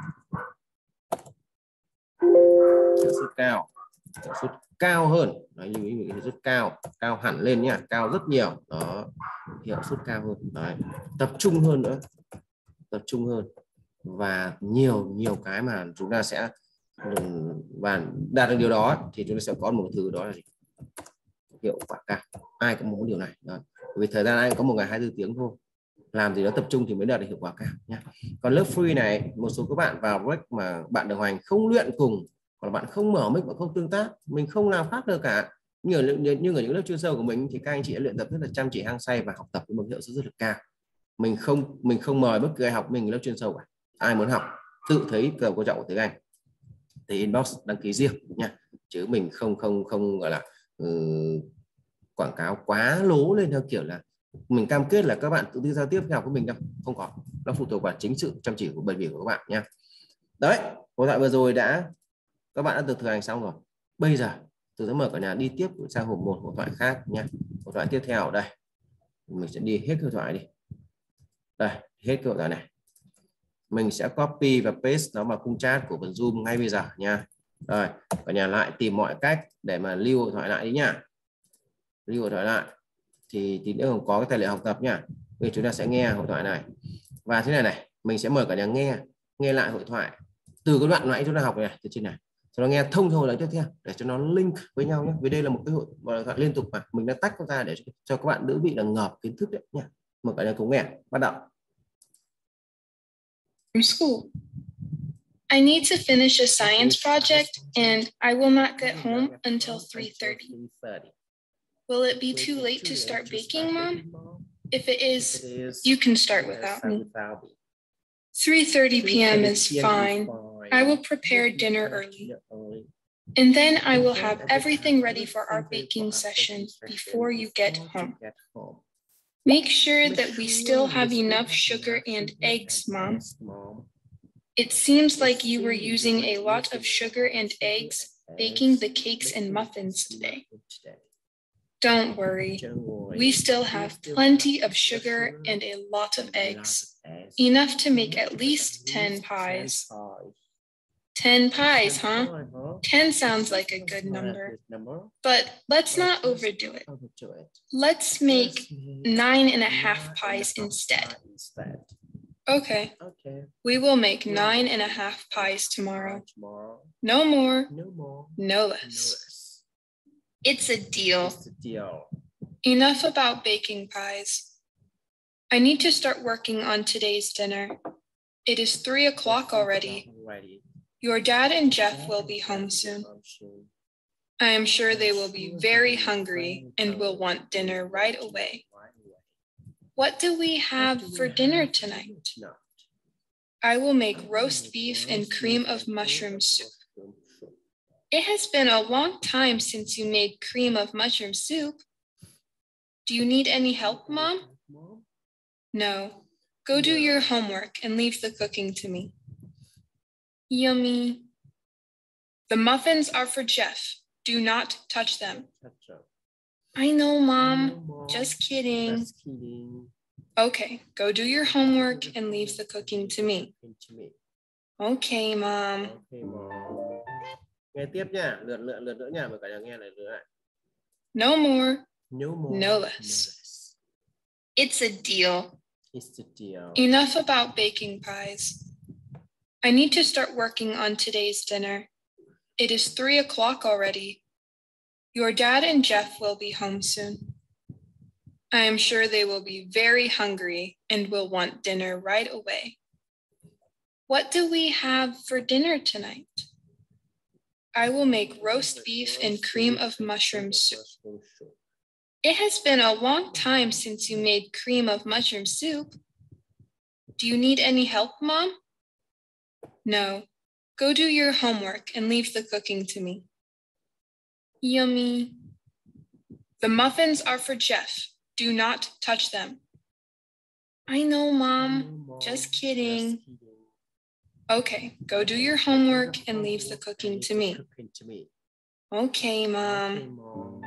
hiệu suất cao, hiệu suất cao hơn. Đấy, lưu ý mình hiệu suất cao, cao hẳn lên nhá, cao rất nhiều. Đó, hiệu suất cao hơn. Đấy, tập trung hơn nữa, tập trung hơn và nhiều nhiều cái mà chúng ta sẽ và đạt được điều đó thì chúng ta sẽ có một thứ đó là gì? Hiệu quả cao. Ai cũng muốn điều này. Đó. Vì thời gian anh có một ngày hai mươi tư tiếng thôi, làm gì đó tập trung thì mới đạt được hiệu quả cao nhá. Còn lớp free này, một số các bạn vào break mà bạn đồng hành không luyện cùng, hoặc là bạn không mở mic, bạn không tương tác, mình không làm khác được cả. Như ở, như ở những lớp chuyên sâu của mình thì các anh chị đã luyện tập rất là chăm chỉ, hăng say và học tập với một hiệu suất rất là cao. Mình không mình không mời bất cứ ai học mình lớp chuyên sâu cả. Ai muốn học tự thấy tầm quan trọng của tiếng Anh thì inbox đăng ký riêng nha, chứ mình không không không gọi là uh, quảng cáo quá lố lên theo kiểu là mình cam kết là các bạn tự đi giao tiếp học với mình đâu, không có. Nó phụ thuộc vào chính sự chăm chỉ của bền bỉ của các bạn nha. Đấy, hội thoại vừa rồi đã các bạn đã được thực hành xong rồi. Bây giờ tôi sẽ mở cả nhà đi tiếp sang hộp một hội thoại khác nha. Hội thoại tiếp theo ở đây mình sẽ đi hết hội thoại đi. Đây, hết hội thoại này. Mình sẽ copy và paste nó vào khung chat của phần Zoom ngay bây giờ nha. Rồi, cả nhà lại tìm mọi cách để mà lưu hội thoại lại đi nha. Lưu hội thoại lại thì thì nếu không có cái tài liệu học tập nha. Bây giờ chúng ta sẽ nghe hội thoại này. Và thế này này, mình sẽ mời cả nhà nghe nghe lại hội thoại từ cái đoạn nãy chúng ta học này từ trên này, cho nó nghe thông thôi lại tiếp theo để cho nó link với nhau nhé. Vì đây là một cái hội, hội thoại liên tục mà mình đã tách nó ra để cho các bạn đỡ bị là ngợp kiến thức đấy nha. Mời cả nhà cùng nghe. Bắt đầu. From school. I need to finish a science project and I will not get home until three thirty. Will it be too late to start baking, Mom? If it is, you can start without me. three thirty p m is fine. I will prepare dinner early. And then I will have everything ready for our baking session before you get home. Make sure that we still have enough sugar and eggs, Mom. It seems like you were using a lot of sugar and eggs baking the cakes and muffins today. Don't worry, we still have plenty of sugar and a lot of eggs, enough to make at least ten pies. ten pies, huh? ten sounds like a good number, but let's not overdo it. Let's make nine and a half pies instead. Okay, we will make nine and a half pies tomorrow. No more, no less. It's a deal. Enough about baking pies. I need to start working on today's dinner. It is three o'clock already. Your dad and Jeff will be home soon. I am sure they will be very hungry and will want dinner right away. What do we have for dinner tonight? I will make roast beef and cream of mushroom soup. It has been a long time since you made cream of mushroom soup. Do you need any help, Mom? No. Go do your homework and leave the cooking to me. Yummy. The muffins are for Jeff. Do not touch them. I know, Mom. Just kidding. Okay, go do your homework and leave the cooking to me. Okay, Mom. Nghe tiếp nha, lượt lượt lượt nữa nha, mời cả nhà nghe lại nữa. No more, no more, no less. It's a deal. It's a deal. Enough about baking pies. I need to start working on today's dinner. It is three o'clock already. Your dad and Jeff will be home soon. I am sure they will be very hungry and will want dinner right away. What do we have for dinner tonight? I will make roast beef and cream of mushroom soup. It has been a long time since you made cream of mushroom soup. Do you need any help, Mom? No. Go do your homework and leave the cooking to me. Yummy. The muffins are for Jeff. Do not touch them. I know, Mom. Just kidding. Okay, go do your homework and leave the cooking to me. Okay, Mom.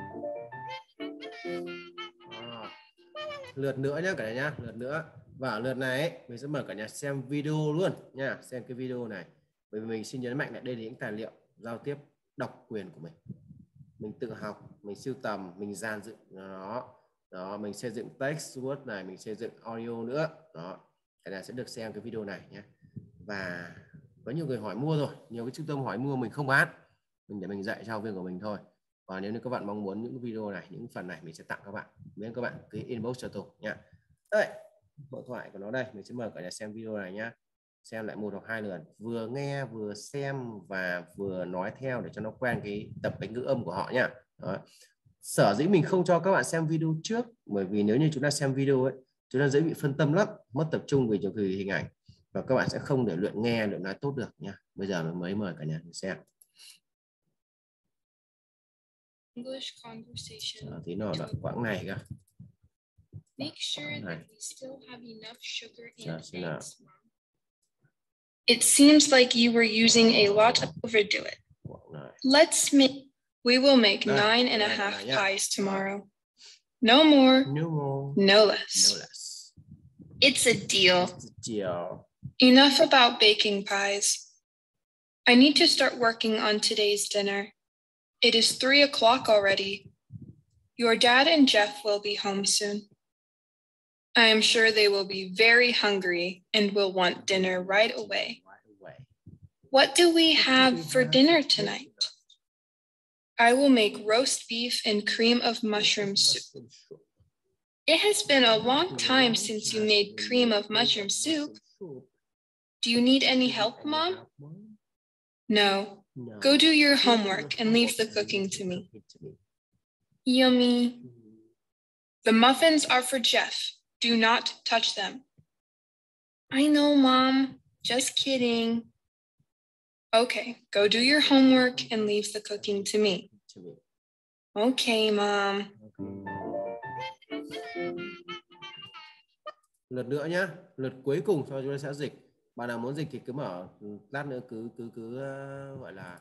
À, lượt nữa nhé cả nhà nhá, lượt nữa. Và lượt này ấy, mình sẽ mời cả nhà xem video luôn nha, xem cái video này. Bởi vì mình xin nhấn mạnh lại đây là những tài liệu giao tiếp độc quyền của mình. Mình tự học, mình sưu tầm, mình dàn dựng nó. Đó, mình xây dựng text, word này, mình xây dựng audio nữa. Đó, cả nhà sẽ được xem cái video này nhé. Và có nhiều người hỏi mua rồi, nhiều cái trung tâm hỏi mua mình không bán, mình để mình dạy cho học viên của mình thôi. Và nếu như các bạn mong muốn những video này, những phần này mình sẽ tặng các bạn, miễn các bạn cứ inbox cho tôi nha. Đây, điện thoại của nó đây, mình sẽ mời cả nhà xem video này nhá, xem lại một hoặc hai lần, vừa nghe vừa xem và vừa nói theo để cho nó quen cái tập cái ngữ âm của họ nha. Đó. Sở dĩ mình không cho các bạn xem video trước, bởi vì nếu như chúng ta xem video ấy, chúng ta dễ bị phân tâm lắm, mất tập trung vì nhiều khi hình ảnh. Và các bạn sẽ không để luyện nghe, luyện nói tốt được nha. Bây giờ mình mới mời cả nhà xem. English conversation. Đó, tí nó là quãng này cơ. Make sure that we still have enough sugar and Đó, eggs. It seems like you were using a lot to overdo it. Let's make. We will make nine and a half pies tomorrow. No more, no more, no less. No less. It's a deal. It's a deal. Enough about baking pies. I need to start working on today's dinner. It is three o'clock already. Your dad and Jeff will be home soon. I am sure they will be very hungry and will want dinner right away. What do we have for dinner tonight? I will make roast beef and cream of mushroom soup. It has been a long time since you made cream of mushroom soup. Do you need any help, Mom? No. No. Go do your homework and leave the cooking to me. Yummy. The muffins are for Jeff. Do not touch them. I know, Mom. Just kidding. Okay, go do your homework and leave the cooking to me. Okay, Mom. Lượt nữa nhá, lượt cuối cùng cho chúng ta sẽ dịch. Bạn nào muốn dịch thì cứ mở, lát nữa cứ cứ cứ uh, gọi là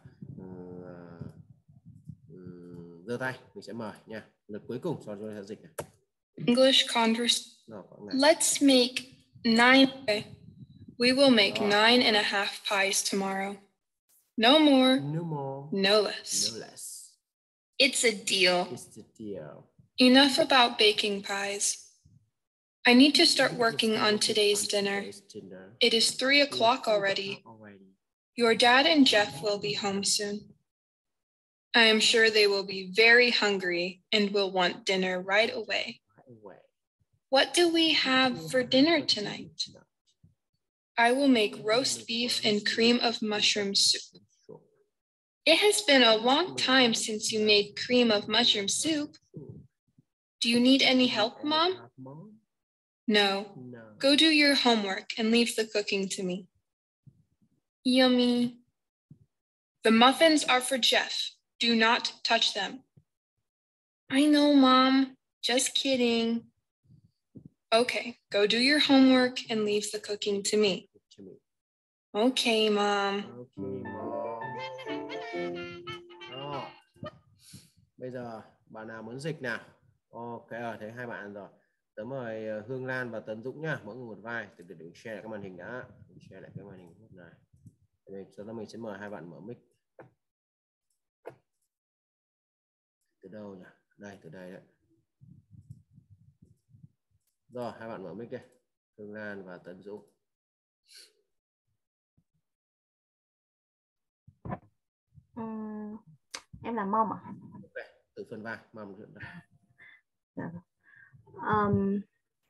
giơ uh, tay, mình sẽ mời nha. Lượt cuối cùng cho chúng ta sẽ dịch này. English converse. Let's make nine. Okay. We will make nine and a half pies tomorrow. No more. No more. No less. No less. It's a deal. It's a deal. Enough about baking pies. I need to start working on today's dinner. It is three o'clock already. Your dad and Jeff will be home soon. I am sure they will be very hungry and will want dinner right away. What do we have for dinner tonight? I will make roast beef and cream of mushroom soup. It has been a long time since you made cream of mushroom soup. Do you need any help, Mom? No. Go do your homework and leave the cooking to me. Yummy. The muffins are for Jeff. Do not touch them. I know, Mom. Just kidding. Okay, go do your homework and leave the cooking to me. Okay, Mom. Okay, Mom. Đó. Bây giờ bạn nào muốn dịch nào? Ok, thấy hai bạn rồi. Tớ mời Hương Lan và Tấn Dũng nhá, mỗi người một vai. Từ từ để share lại cái màn hình đã. Mình share lại cái màn hình lúc này. Sau đó mình sẽ mời hai bạn mở mic. Từ đâu nhỉ? Đây, từ đây đấy. Rồi, hai bạn mở mic đây. Hương Lan và Tấn Dũng. Uhm, em là Mom à? Ok, tự phân vai, Mom chuyện đây. Dạ. Um,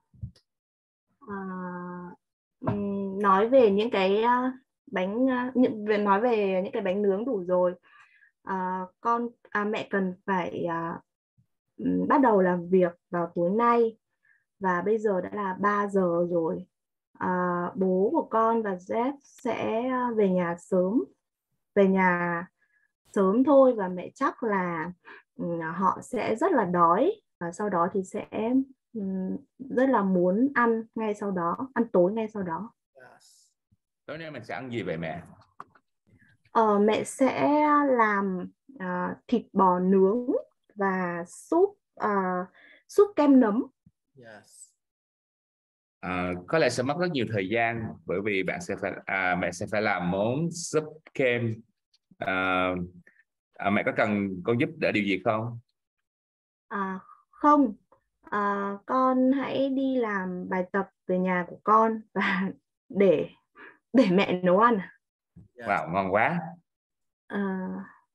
uh, um, nói về những cái uh, bánh uh, những, về nói về những cái bánh nướng đủ rồi. Uh, con uh, mẹ cần phải uh, um, bắt đầu làm việc vào tối nay và bây giờ đã là ba giờ rồi. Uh, bố của con và Jeff sẽ về nhà sớm, về nhà sớm thôi và mẹ chắc là um, họ sẽ rất là đói và sau đó thì sẽ um, rất là muốn ăn ngay sau đó, ăn tối ngay sau đó. Tối nay mình sẽ ăn gì vậy mẹ? Ờ, mẹ sẽ làm uh, thịt bò nướng và súp uh, súp kem nấm. Yes. À, có lẽ sẽ mất rất nhiều thời gian bởi vì bạn sẽ phải à, mẹ sẽ phải làm món súp kem. À, à, mẹ có cần con giúp đỡ điều gì không? À, không, à, con hãy đi làm bài tập về nhà của con và để để mẹ nấu ăn. Wow, ngon quá. À,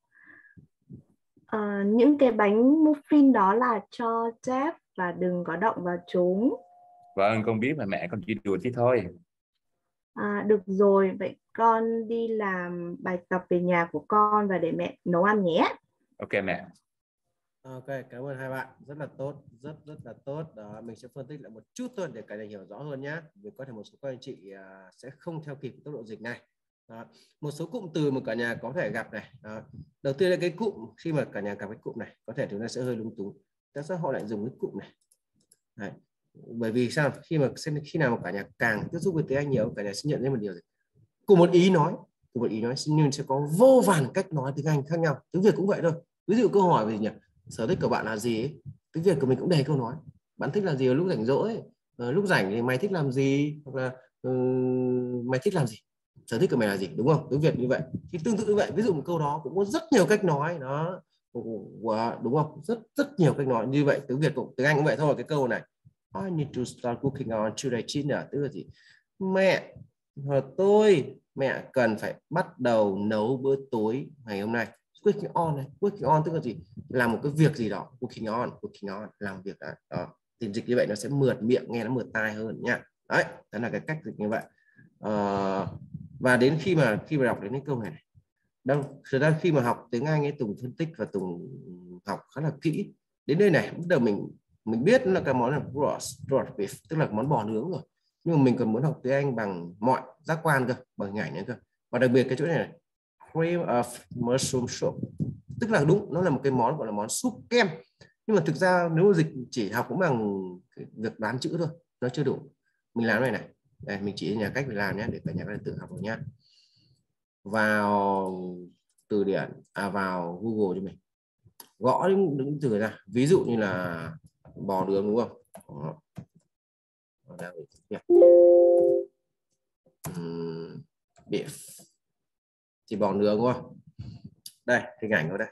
à, những cái bánh muffin đó là cho Jeff và đừng có động vào chúng. Vâng, con biết mà mẹ, con chỉ đùa chứ thôi. À, được rồi, vậy con đi làm bài tập về nhà của con và để mẹ nấu ăn nhé. Ok mẹ. Ok, cảm ơn hai bạn, rất là tốt, rất rất là tốt. Đó, mình sẽ phân tích lại một chút thôi để cả nhà hiểu rõ hơn nhé. Vì có thể một số các anh chị uh, sẽ không theo kịp tốc độ dịch này. Đó. Một số cụm từ mà cả nhà có thể gặp này. Đó. Đầu tiên là cái cụm, khi mà cả nhà gặp cái cụm này, có thể chúng ta sẽ hơi lung túng. Tại sao họ lại dùng cái cụm này? Đấy. Bởi vì sao? Khi mà khi nào mà cả nhà càng tiếp xúc với tiếng Anh nhiều, cả nhà sẽ nhận ra một điều gì? Cùng một ý nói, cùng một ý nói nhưng sẽ có vô vàn cách nói tiếng Anh khác nhau. Tiếng Việt cũng vậy thôi. Ví dụ câu hỏi về gì nhỉ? Sở thích của bạn là gì ấy? Tiếng Việt của mình cũng đầy câu nói. Bạn thích làm gì ở lúc rảnh rỗi? Ờ, lúc rảnh thì mày thích làm gì? Hoặc là uh, mày thích làm gì? Sở thích của mày là gì? Đúng không? Tiếng Việt như vậy. Thì tương tự như vậy, ví dụ một câu đó cũng có rất nhiều cách nói đó. Đúng không? Rất rất nhiều cách nói như vậy. Tiếng Việt cũng tiếng Anh cũng vậy thôi. Cái câu này I need to start cooking on today dinner, tức là gì? Mẹ hoặc tôi mẹ cần phải bắt đầu nấu bữa tối ngày hôm nay. Working on này, working on tức là gì? Làm một cái việc gì đó, working on, working on, làm việc đó. Đó. Thì dịch như vậy nó sẽ mượt miệng, nghe nó mượt tai hơn nha. Đấy, đó là cái cách dịch như vậy. À, và đến khi mà khi mà đọc đến cái câu này, này đâu. Thực ra khi mà học tiếng Anh ấy, Tùng phân tích và Tùng học khá là kỹ. Đến đây này bắt đầu mình mình biết là cái món là roast, roast beef, tức là món bò nướng rồi. Nhưng mà mình còn muốn học tiếng Anh bằng mọi giác quan cơ, bằng hình ảnh nữa cơ. Và đặc biệt cái chỗ này, này cream of mushroom soup, tức là đúng, nó là một cái món gọi là món súp kem. Nhưng mà thực ra nếu mà dịch chỉ học cũng bằng việc đoán chữ thôi, nó chưa đủ. Mình làm này này, đây, mình chỉ nhà cách mình làm nhé, để cả nhà có thể tự học rồi nhé. Vào từ điển, à vào Google cho mình, gõ những, những từ ra, ví dụ như là bò nướng, đúng không? Đó. Uhm, beef thì bò nướng, đúng không? Đây hình ảnh ở đây,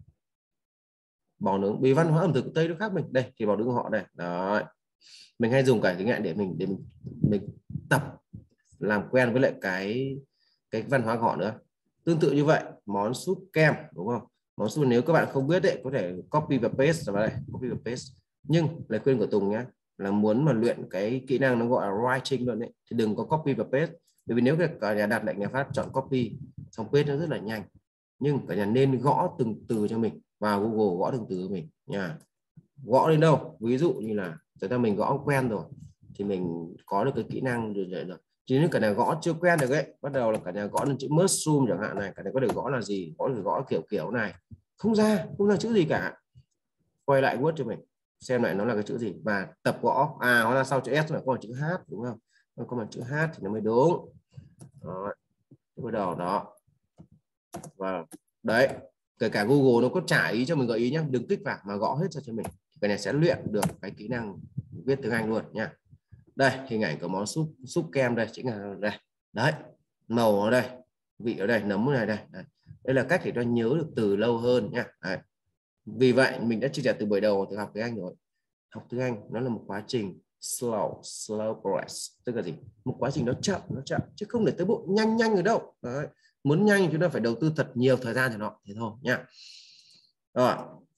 bò nướng. Vì văn hóa ẩm thực của Tây nó khác mình. Đây thì bò nướng của họ đây. Đó, mình hay dùng cái tiếng Anh để mình để mình, mình tập làm quen với lại cái cái văn hóa của họ nữa. Tương tự như vậy, món súp kem, đúng không? Món súp, nếu các bạn không biết đấy, có thể copy và paste vào đây, copy và paste. Nhưng lời khuyên của Tùng nhé, là muốn mà luyện cái kỹ năng nó gọi là writing luôn đấy, thì đừng có copy và paste. Bởi vì nếu cả nhà đặt lệnh nhà phát chọn copy xong paste nó rất là nhanh. Nhưng cả nhà nên gõ từng từ cho mình, vào Google gõ từng từ cho mình nha. Gõ đến đâu, ví dụ như là chúng ta mình gõ quen rồi thì mình có được cái kỹ năng rồi rồi. Chứ nếu cả nhà gõ chưa quen được ấy, bắt đầu là cả nhà gõ lên chữ mushroom chẳng hạn này, cả nhà có thể gõ là gì, có thể gõ kiểu kiểu này, không ra không ra chữ gì cả. Quay lại Word cho mình xem lại nó là cái chữ gì và tập gõ. À, hóa ra sau chữ S là có một chữ H, đúng không? Nó có một chữ H thì nó mới đúng. Đó, bắt đầu đó. Và đấy, kể cả Google nó có trả ý cho mình gợi ý nhé, đừng kích vào mà gõ hết ra cho mình, cái này sẽ luyện được cái kỹ năng viết tiếng Anh luôn nha. Đây hình ảnh của món súp súp kem đây, chính là đây. Đấy, màu ở đây, vị ở đây, nấm này đây. Đây, đây là cách để cho nhớ được từ lâu hơn nha. Đấy. Vì vậy mình đã chia sẻ từ buổi đầu từ học tiếng Anh rồi. Học tiếng Anh nó là một quá trình slow, slow progress, tức là gì? Một quá trình nó chậm, nó chậm chứ không để tới bộ nhanh nhanh ở đâu. Đấy. Muốn nhanh thì chúng ta phải đầu tư thật nhiều thời gian cho nó, thế thôi nha. Rồi,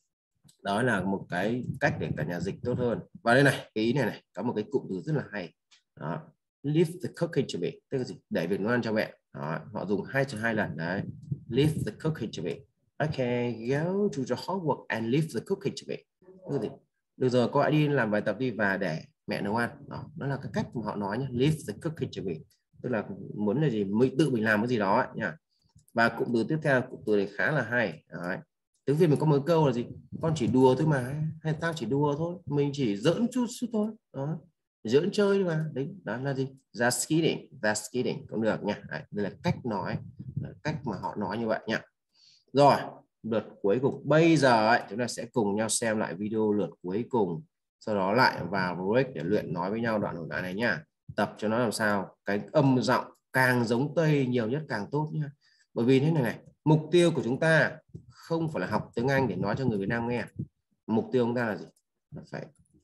đó là một cái cách để cả nhà dịch tốt hơn. Và đây này, cái ý này này, có một cái cụm từ rất là hay. Đó. Leave the cooking to me, tức là gì? Để việc nấu ăn cho mẹ. Đó. Họ dùng hai cho hai lần đấy. Leave the cooking to me. I can go to the homework and leave the cooking to me. Tức là gì? Được rồi, cô hãy đi làm bài tập đi và để mẹ nấu ăn. Đó, đó là cái cách mà họ nói nhé. Leave the cooking to me, tức là muốn là gì, mình tự mình làm cái gì đó ấy, nha. Và cụm từ tiếp theo, cụm từ này khá là hay. Đấy. Tiếng Việt mình có một câu là gì? Con chỉ đùa thôi mà, hay tao chỉ đùa thôi, mình chỉ giỡn chút chút thôi. Đó, giỡn chơi mà. Đấy, đó là gì? Just kidding, just kidding cũng được nha. Đấy, đây là cách nói, là cách mà họ nói như vậy nha. Rồi, lượt cuối cùng. Bây giờ ấy, chúng ta sẽ cùng nhau xem lại video lượt cuối cùng. Sau đó lại vào break để luyện nói với nhau đoạn hội thoại này nha. Tập cho nó làm sao cái âm giọng càng giống Tây nhiều nhất càng tốt nha. Bởi vì thế này này, mục tiêu của chúng ta không phải là học tiếng Anh để nói cho người Việt Nam nghe. Mục tiêu chúng ta là gì? Là phải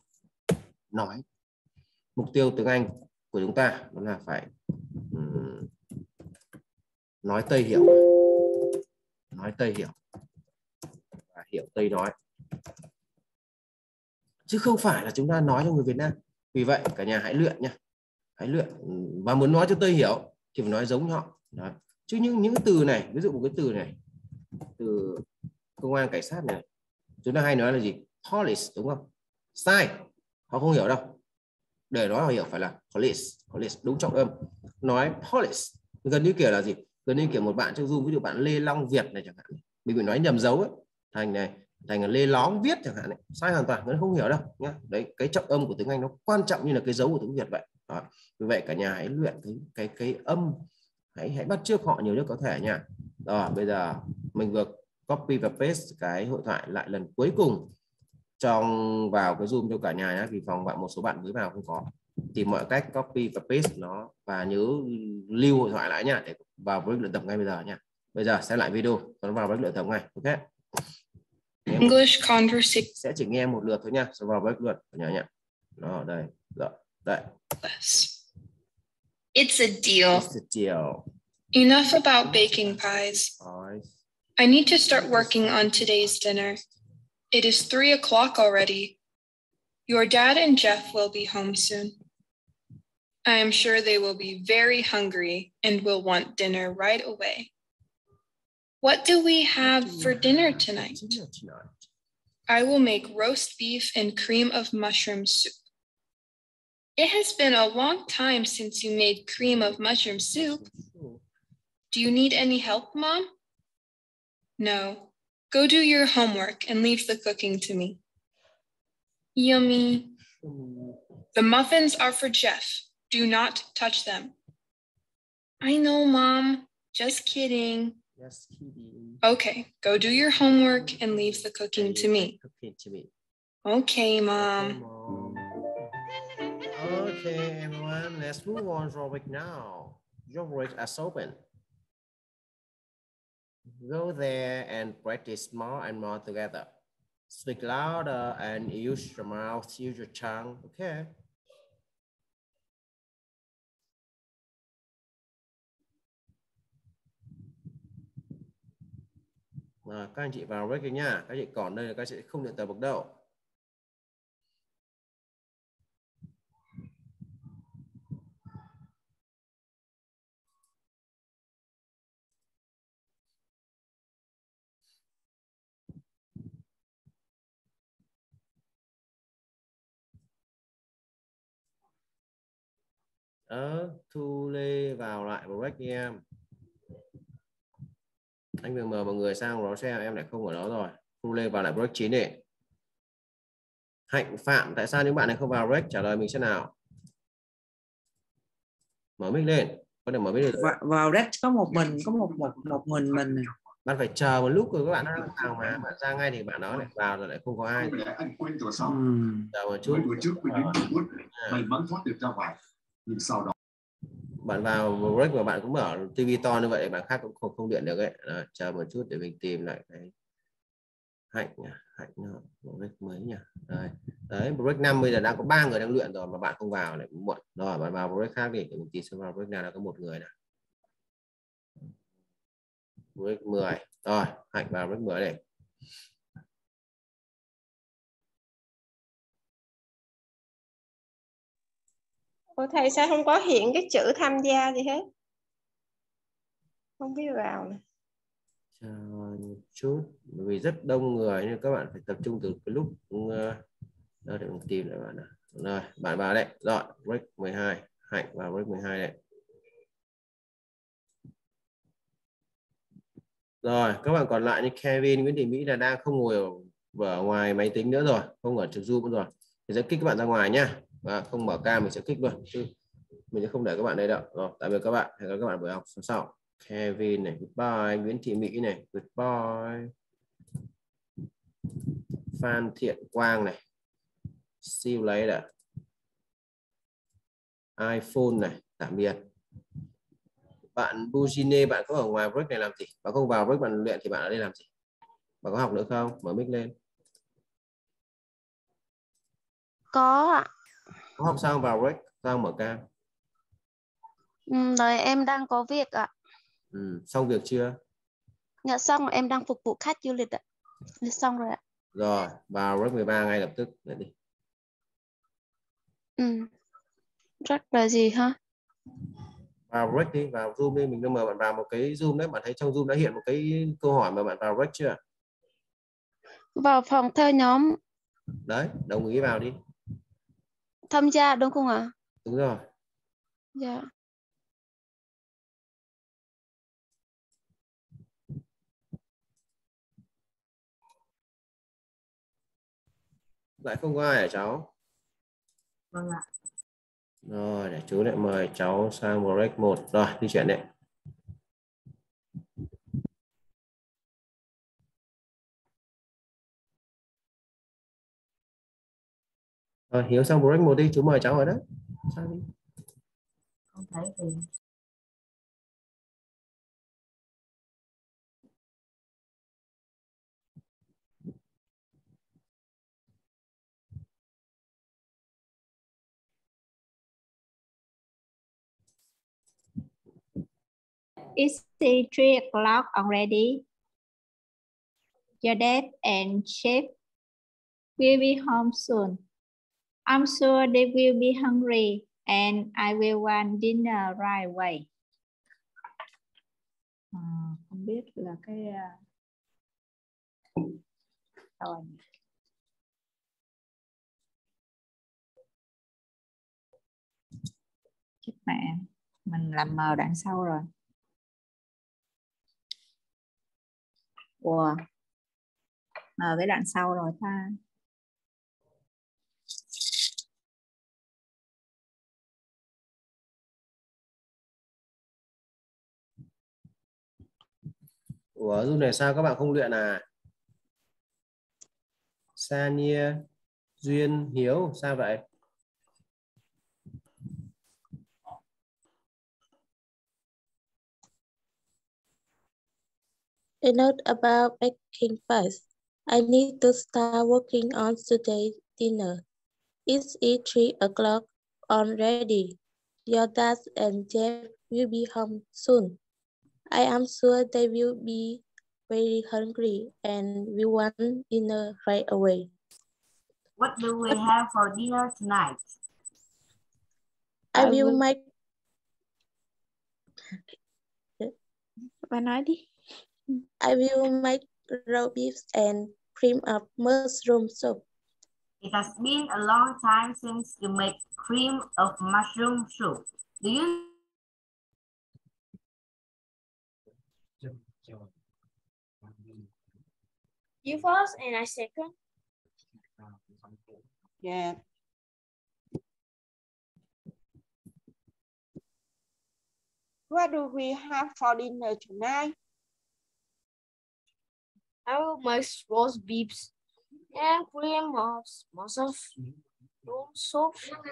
nói. Mục tiêu tiếng Anh của chúng ta đó là phải um, nói Tây hiểu. Nói Tây hiểu. Và hiểu Tây nói. Chứ không phải là chúng ta nói cho người Việt Nam. Vì vậy cả nhà hãy luyện nha. Hãy luyện. Và muốn nói cho Tây hiểu thì phải nói giống họ. Đó. Chứ những những từ này, ví dụ một cái từ này, từ công an cảnh sát này, chúng ta hay nói là gì? Police, đúng không? Sai, họ không hiểu đâu. Để nói họ hiểu phải là police, police đúng trọng âm. Nói police gần như kiểu là gì? Gần như kiểu một bạn trong Zoom, ví dụ bạn Lê Long Việt này chẳng hạn, mình bị nói nhầm dấu ấy, thành này thành là Lê Lóng Viết chẳng hạn này, sai hoàn toàn, nó không hiểu đâu nhá. Đấy, cái trọng âm của tiếng Anh nó quan trọng như là cái dấu của tiếng Việt vậy. Đó. Vì vậy cả nhà hãy luyện cái cái cái âm, hãy hãy bắt chước họ nhiều nhất có thể nha. Rồi bây giờ mình vừa copy và paste cái hội thoại lại lần cuối cùng trong vào cái Zoom cho cả nhà nhé, vì phòng bạn một số bạn mới vào không có, tìm mọi cách copy và paste nó và nhớ lưu hội thoại lại nha, để vào break luyện tập ngay bây giờ nha. Bây giờ xem lại video nó vào break luyện tập ngay. Ok, English conversation sẽ chỉ nghe một lượt thôi nha, sau vào break luyện cả nhà nhé. Đó, đây rồi, đây. It's a deal. It's a deal. Enough about baking pies. I need to start working on today's dinner. It is three o'clock already. Your dad and Jeff will be home soon. I am sure they will be very hungry and will want dinner right away. What do we have for dinner tonight? Dinner tonight. I will make roast beef and cream of mushroom soup. It has been a long time since you made cream of mushroom soup. Do you need any help, Mom? No. Go do your homework and leave the cooking to me. Yummy. The muffins are for Jeff. Do not touch them. I know, Mom. Just kidding. Just kidding. Okay, go do your homework and leave the cooking to me. Cooking to me. Okay, Mom. Okay, Mom. Okay, everyone, let's move on rubric now. Rubric is open. Go there and practice more and more together. Speak louder and use your mouth, use your tongue. Okay. Rồi, các anh chị vào break nha. Các chị còn đây là các chị không luyện tập được đâu. Ờ, Thu Lê vào lại break đi em. Anh vừa mời mọi người sang đó xem, em lại không ở đó rồi. Thu Lê vào lại break chín đi. Hạnh Phạm, tại sao những bạn này không vào break? Trả lời mình xem nào. Mở mic lên, có thể mở mic lên. Vào, vào break có một mình, có một một một mình mình. Bạn phải chờ một lúc rồi các bạn vào mà bạn ra ngay thì bạn đó lại vào rồi lại không có ai. Uhm. Chờ một chút. Bạn vào break mà bạn cũng mở tivi to như vậy, bạn khác cũng không, không điện được ấy. Đó, chờ một chút để mình tìm lại cái Hạnh Hạnh break mới nhỉ. Đấy. Đấy, break năm bây giờ đang có ba người đang luyện rồi mà bạn không vào lại muộn. Rồi bạn vào break khác đi để mình tìm xem vào break nào là có một người nào. Break mười. Rồi, Hạnh vào break mười này. Ủa thầy sao không có hiện cái chữ tham gia gì hết? Không biết vào này. Chờ một chút, bởi vì rất đông người nên các bạn phải tập trung từ cái lúc đó để mình tìm lại bạn nào. Rồi, bạn vào đây. Rồi, break mười hai. Hạnh vào break mười hai này. Rồi, các bạn còn lại như Kevin, Nguyễn Thị Mỹ là đang không ngồi ở, ở ngoài máy tính nữa rồi, không ở trực Zoom nữa rồi. Thì sẽ kích các bạn ra ngoài nhá. Và không mở cam mình sẽ kích luôn. Chứ mình sẽ không để các bạn đây đâu. Rồi, tạm biệt các bạn. Hẹn gặp các bạn buổi học sau. Kevin này, goodbye. Nguyễn Thị Mỹ này, goodbye. Phan Thiện Quang này, see you later. iPhone này, tạm biệt. Bạn Bujine, bạn có ở ngoài break này làm gì? Bạn không vào break bạn luyện thì bạn ở đây làm gì? Bạn có học nữa không? Mở mic lên. Có ạ. Có học sao vào break? Sao mở cam? Ừ, rồi em đang có việc ạ. Ừ, xong việc chưa? Dạ xong, em đang phục vụ khách du lịch ạ. Xong rồi ạ. Rồi, vào break mười ba ngay lập tức. Để đi. Ừ. Rất là gì hả? Vào break đi, vào Zoom đi, mình đang mời bạn vào một cái Zoom đấy, bạn thấy trong Zoom đã hiện một cái câu hỏi mà bạn vào break chưa? Vào phòng theo nhóm. Đấy, đồng ý vào đi. Tham gia đúng không ạ? Đúng rồi. Dạ. Lại không có ai hả cháu? Vâng ạ. Rồi, để chú lại mời cháu sang break một. Rồi, đi chuyển đấy. Rồi, Hiếu sang break một đi, chú mời cháu ở đấy. Sao đi? Không thấy thì It's three o'clock already. Your dad and chef will be home soon. I'm sure they will be hungry and I will want dinner right away. Hmm. không biết là cái rồi. Chết mẹ, mình làm mờ đoạn sau rồi. Wow. Mờ cái đoạn sau rồi ta. Ủa lúc này sao các bạn không luyện à? Sania, Duyên, Hiếu sao vậy? A note about baking first. I need to start working on today's dinner. It's e three o'clock already. Your dad and Jeff will be home soon. I am sure they will be very hungry and will want dinner right away. What do we have for dinner tonight? I, I will, will make... Bà nói đi. I will make raw beef and cream of mushroom soup. It has been a long time since you made cream of mushroom soup. Do you? You first and I second. Yeah. What do we have for dinner tonight? I will make roast beefs and cream of mushroom soup.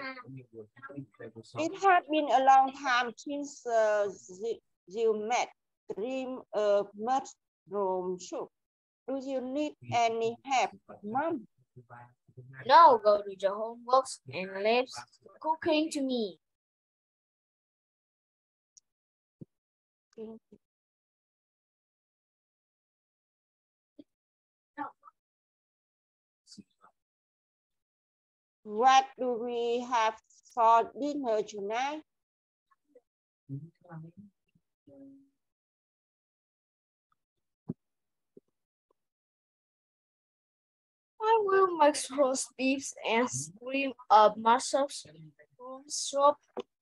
It has been a long time since uh, you made cream of mushroom soup. Do you need any help, Mom? No, go to your homework and leave cooking to me. What do we have for dinner tonight? I will make roast beef and cream of mushroom soup.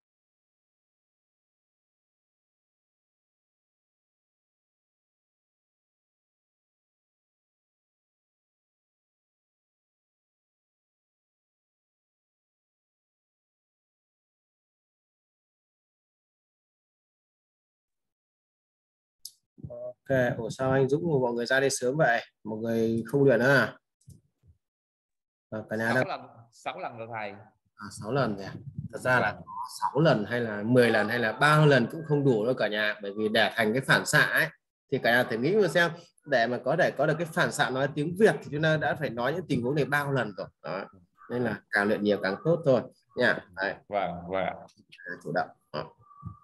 Ok, ủa sao anh Dũng và mọi người ra đây sớm vậy? Mọi người không luyện nữa à? À, cả nhà sáu đang... lần, sáu lần rồi thầy. À, sáu lần rồi à? Thật ra là sáu lần hay là mười lần hay là bao lần cũng không đủ đâu cả nhà, bởi vì để thành cái phản xạ ấy thì cả nhà phải nghĩ mà xem, để mà có thể có được cái phản xạ nói tiếng Việt thì chúng ta đã phải nói những tình huống này bao lần rồi. Đó. Nên là càng luyện nhiều càng tốt thôi nha. Đấy. Vâng, vâng. Chủ động. Đó.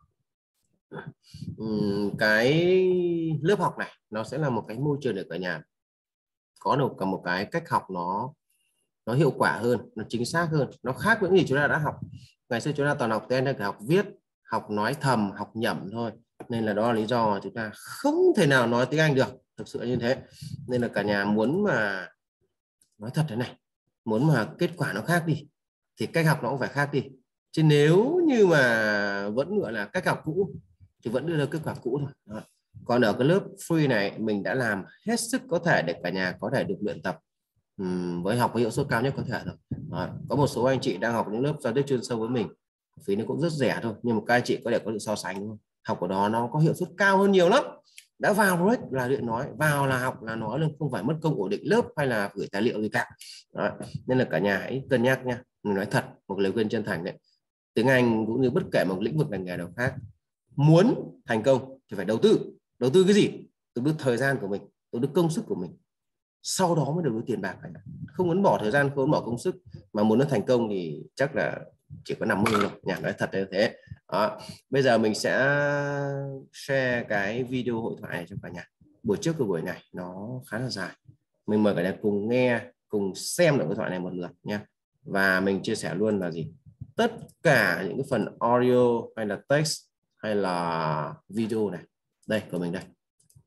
Uhm, cái lớp học này nó sẽ là một cái môi trường để cả nhà có được cả một cái cách học nó nó hiệu quả hơn, nó chính xác hơn, nó khác với những gì chúng ta đã học. Ngày xưa chúng ta toàn học tên là học viết, học nói thầm, học nhẩm thôi, nên là đó là lý do mà chúng ta không thể nào nói tiếng Anh được, thực sự như thế. Nên là cả nhà muốn mà nói thật thế này, muốn mà kết quả nó khác đi thì cách học nó cũng phải khác đi, chứ nếu như mà vẫn gọi là cách học cũ thì vẫn đưa ra kết quả cũ thôi. Đó. Còn ở cái lớp free này mình đã làm hết sức có thể để cả nhà có thể được luyện tập um, với học với hiệu suất cao nhất có thể rồi. Đó. Có một số anh chị đang học những lớp giao tiếp chuyên sâu với mình, phí nó cũng rất rẻ thôi, nhưng mà các anh chị có thể có sự so sánh đúng không? Học của đó nó có hiệu suất cao hơn nhiều lắm. Đã vào rồi là luyện nói, vào là học là nói, luôn không phải mất công ổn định lớp hay là gửi tài liệu gì cả. Đó. Nên là cả nhà hãy cân nhắc nha. Mình nói thật, một lời khuyên chân thành đấy, tiếng Anh cũng như bất kể một lĩnh vực ngành nghề nào khác, muốn thành công thì phải đầu tư. Đầu tư cái gì? Đầu tư thời gian của mình, đầu tư công sức của mình, sau đó mới đầu tư tiền bạc. Không muốn bỏ thời gian, không muốn bỏ công sức, mà muốn nó thành công thì chắc là chỉ có nằm mơ rồi. Nhà nói thật như thế. Đó. Bây giờ mình sẽ share cái video hội thoại này cho cả nhà. Buổi trước của buổi này nó khá là dài, mình mời cả nhà cùng nghe, cùng xem được hội thoại này một lượt nha. Và mình chia sẻ luôn là gì? Tất cả những cái phần audio hay là text hay là video này, đây của mình đây,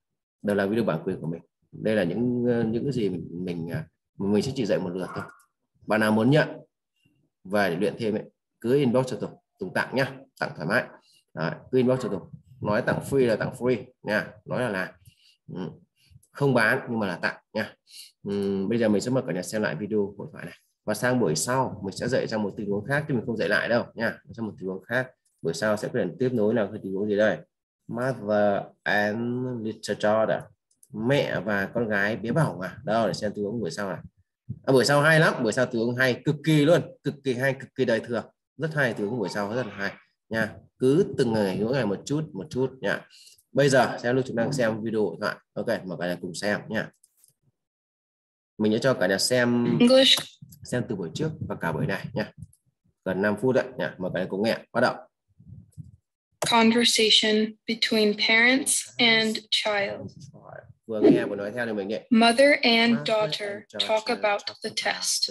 đều là video bản quyền của mình. Đây là những những cái gì mình mình mình sẽ chỉ dạy một lượt thôi. Bạn nào muốn nhận về để luyện thêm ấy, cứ inbox cho Tùng, Tùng tặng nhá, tặng thoải mái. Đấy, cứ inbox cho Tùng, nói tặng free là tặng free nha, nói là là ừ. không bán nhưng mà là tặng nha. Ừ, bây giờ mình sẽ mời cả nhà xem lại video hội thoại này, và sang buổi sau mình sẽ dạy trong một tình huống khác chứ mình không dạy lại đâu nha, trong một tình huống khác. Buổi sau sẽ cần tiếp nối là cái tình huống gì đây? Mother and little daughter, mẹ và con gái bé bỏng à? Đâu để xem tình huống buổi sau này. À, buổi sau hay lắm, buổi sau tình huống hay cực kỳ luôn, cực kỳ hay, cực kỳ đời thường, rất hay. Tình huống buổi sau rất là hay nha, cứ từng ngày mỗi ngày một chút một chút nha. Bây giờ xem lúc chúng đang xem video hội thoại. Ok, mời cả nhà cùng xem nha. Mình sẽ cho cả nhà xem English. xem từ buổi trước và cả buổi này nha, gần năm phút đấy nha. Mời cả nhà cùng nghe, bắt đầu. Conversation between parents and child. Vừa nghe vừa nói theo thì mình nghe. Mother and daughter talk about the test.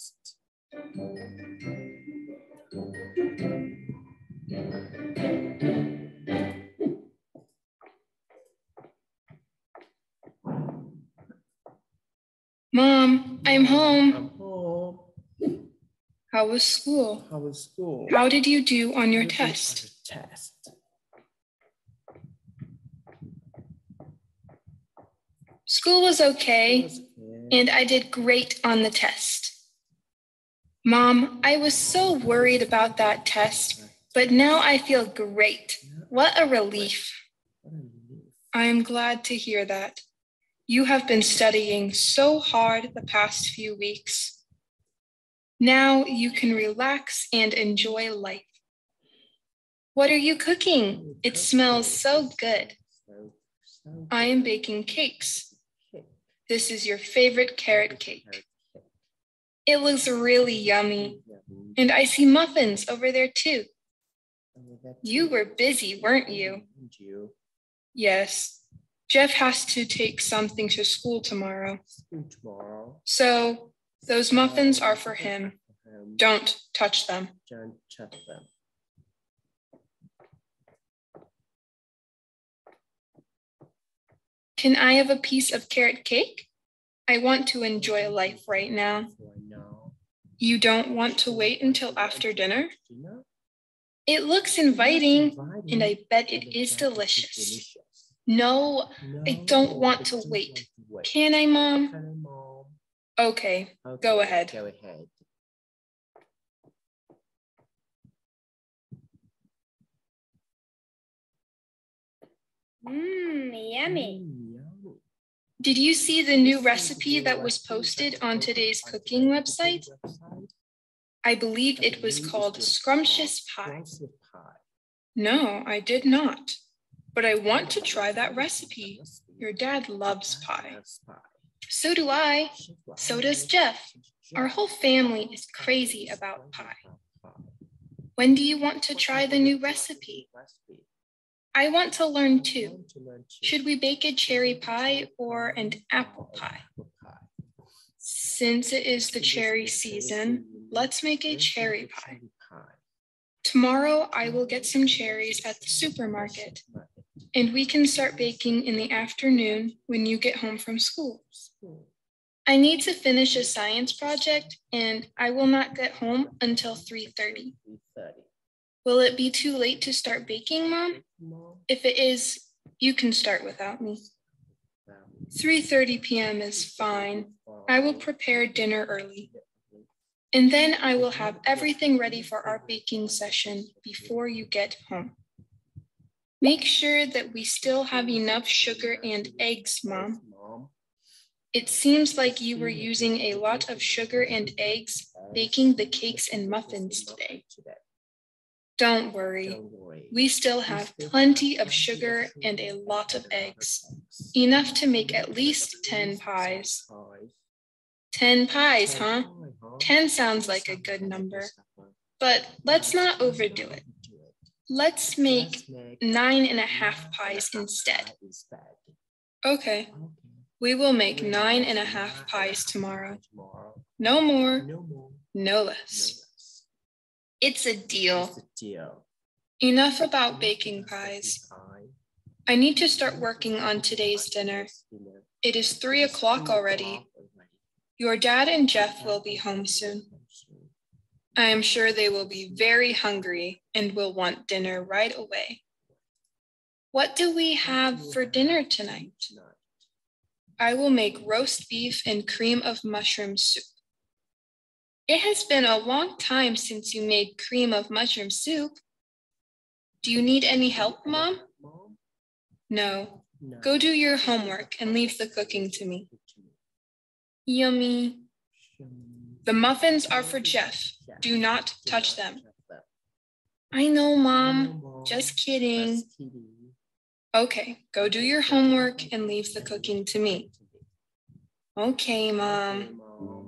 Mom, I'm home. I'm home. How was school? How was school? How did you do on your test? Test. School was okay, and I did great on the test. Mom, I was so worried about that test, but now I feel great. What a relief. I'm glad to hear that. You have been studying so hard the past few weeks. Now you can relax and enjoy life. What are you cooking? It smells so good. I am baking cakes. This is your favorite carrot cake. It looks really yummy. And I see muffins over there too. You were busy, weren't you? Yes. Jeff has to take something to school tomorrow. So those muffins are for him. Don't touch them. Don't touch them. Can I have a piece of carrot cake? I want to enjoy life right now. You don't want to wait until after dinner? It looks inviting, and I bet it is delicious. No, I don't want to wait. Can I, Mom? Okay, go ahead. Go ahead. Mmm, yummy. Did you see the new recipe that was posted on today's cooking website? I believe it was called Scrumptious Pie. No, I did not. But I want to try that recipe. Your dad loves pie. So do I. So does Jeff. Our whole family is crazy about pie. When do you want to try the new recipe? I want to learn too. Should we bake a cherry pie or an apple pie? Since it is the cherry season, let's make a cherry pie. Tomorrow I will get some cherries at the supermarket, and we can start baking in the afternoon when you get home from school. I need to finish a science project, and I will not get home until three thirty. Will it be too late to start baking, Mom? If it is, you can start without me. three thirty p m is fine. I will prepare dinner early. And then I will have everything ready for our baking session before you get home. Make sure that we still have enough sugar and eggs, Mom. It seems like you were using a lot of sugar and eggs baking the cakes and muffins today. Don't worry. We still have plenty of sugar and a lot of eggs, enough to make at least ten pies. ten pies, huh? ten sounds like a good number, but let's not overdo it. Let's make nine and a half pies instead. Okay, we will make nine and a half pies tomorrow. No more, no less. It's a deal. Enough about baking pies. I need to start working on today's dinner. It is three o'clock already. Your dad and Jeff will be home soon. I am sure they will be very hungry and will want dinner right away. What do we have for dinner tonight? I will make roast beef and cream of mushroom soup. It has been a long time since you made cream of mushroom soup. Do you need any help, Mom? No. Go do your homework and leave the cooking to me. Yummy. The muffins are for Jeff. Do not touch them. I know, Mom. Just kidding. Okay, go do your homework and leave the cooking to me. Okay, Mom.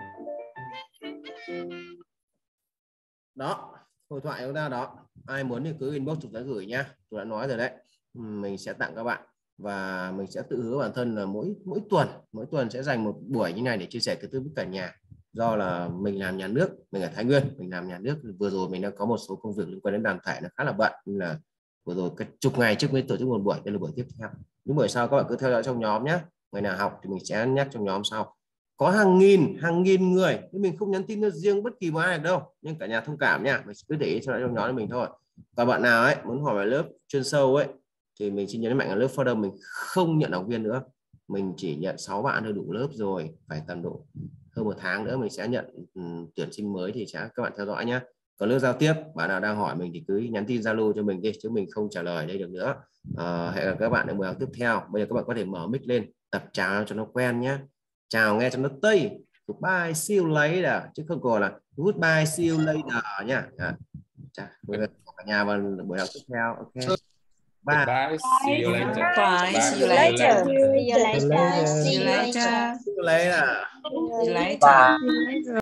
Đó, hội thoại của ta đó. Ai muốn thì cứ inbox chúng ta gửi nha. Tôi đã nói rồi đấy. Mình sẽ tặng các bạn và mình sẽ tự hứa bản thân là mỗi mỗi tuần mỗi tuần sẽ dành một buổi như này để chia sẻ kiến thức với cả nhà. Do là mình làm nhà nước, mình ở Thái Nguyên, mình làm nhà nước, vừa rồi mình đã có một số công việc liên quan đến đàm thải nó khá là bận, nên là vừa rồi cái chục ngày trước mới tổ chức một buổi, đây là buổi tiếp theo. Những buổi sau các bạn cứ theo dõi trong nhóm nhé. Ngày nào học thì mình sẽ nhắc trong nhóm sau. Có hàng nghìn hàng nghìn người, nhưng mình không nhắn tin riêng bất kỳ một ai đâu, nhưng cả nhà thông cảm nha, mình cứ để ý cho trong nhóm của mình thôi. Và bạn nào ấy muốn hỏi về lớp chuyên sâu ấy thì mình xin nhấn mạnh là lớp founder mình không nhận học viên nữa, mình chỉ nhận sáu bạn thôi đủ lớp rồi, phải tầm độ hơn một tháng nữa mình sẽ nhận um, tuyển sinh mới thì sẽ các bạn theo dõi nhé. Còn lớp giao tiếp, bạn nào đang hỏi mình thì cứ nhắn tin Zalo cho mình đi, chứ mình không trả lời đây được nữa. À, hẹn gặp các bạn ở buổi học tiếp theo. Bây giờ các bạn có thể mở mic lên tập chào cho nó quen nhé, chào nghe cho nó tây. Goodbye, see you later, chứ không còn là goodbye, see you later nhá. À, chào cả nhà vào buổi học tiếp theo. Ok. Bye. Goodbye. See you later. Bye. Bye. See you later. See you later. See you later. See you later. See you later.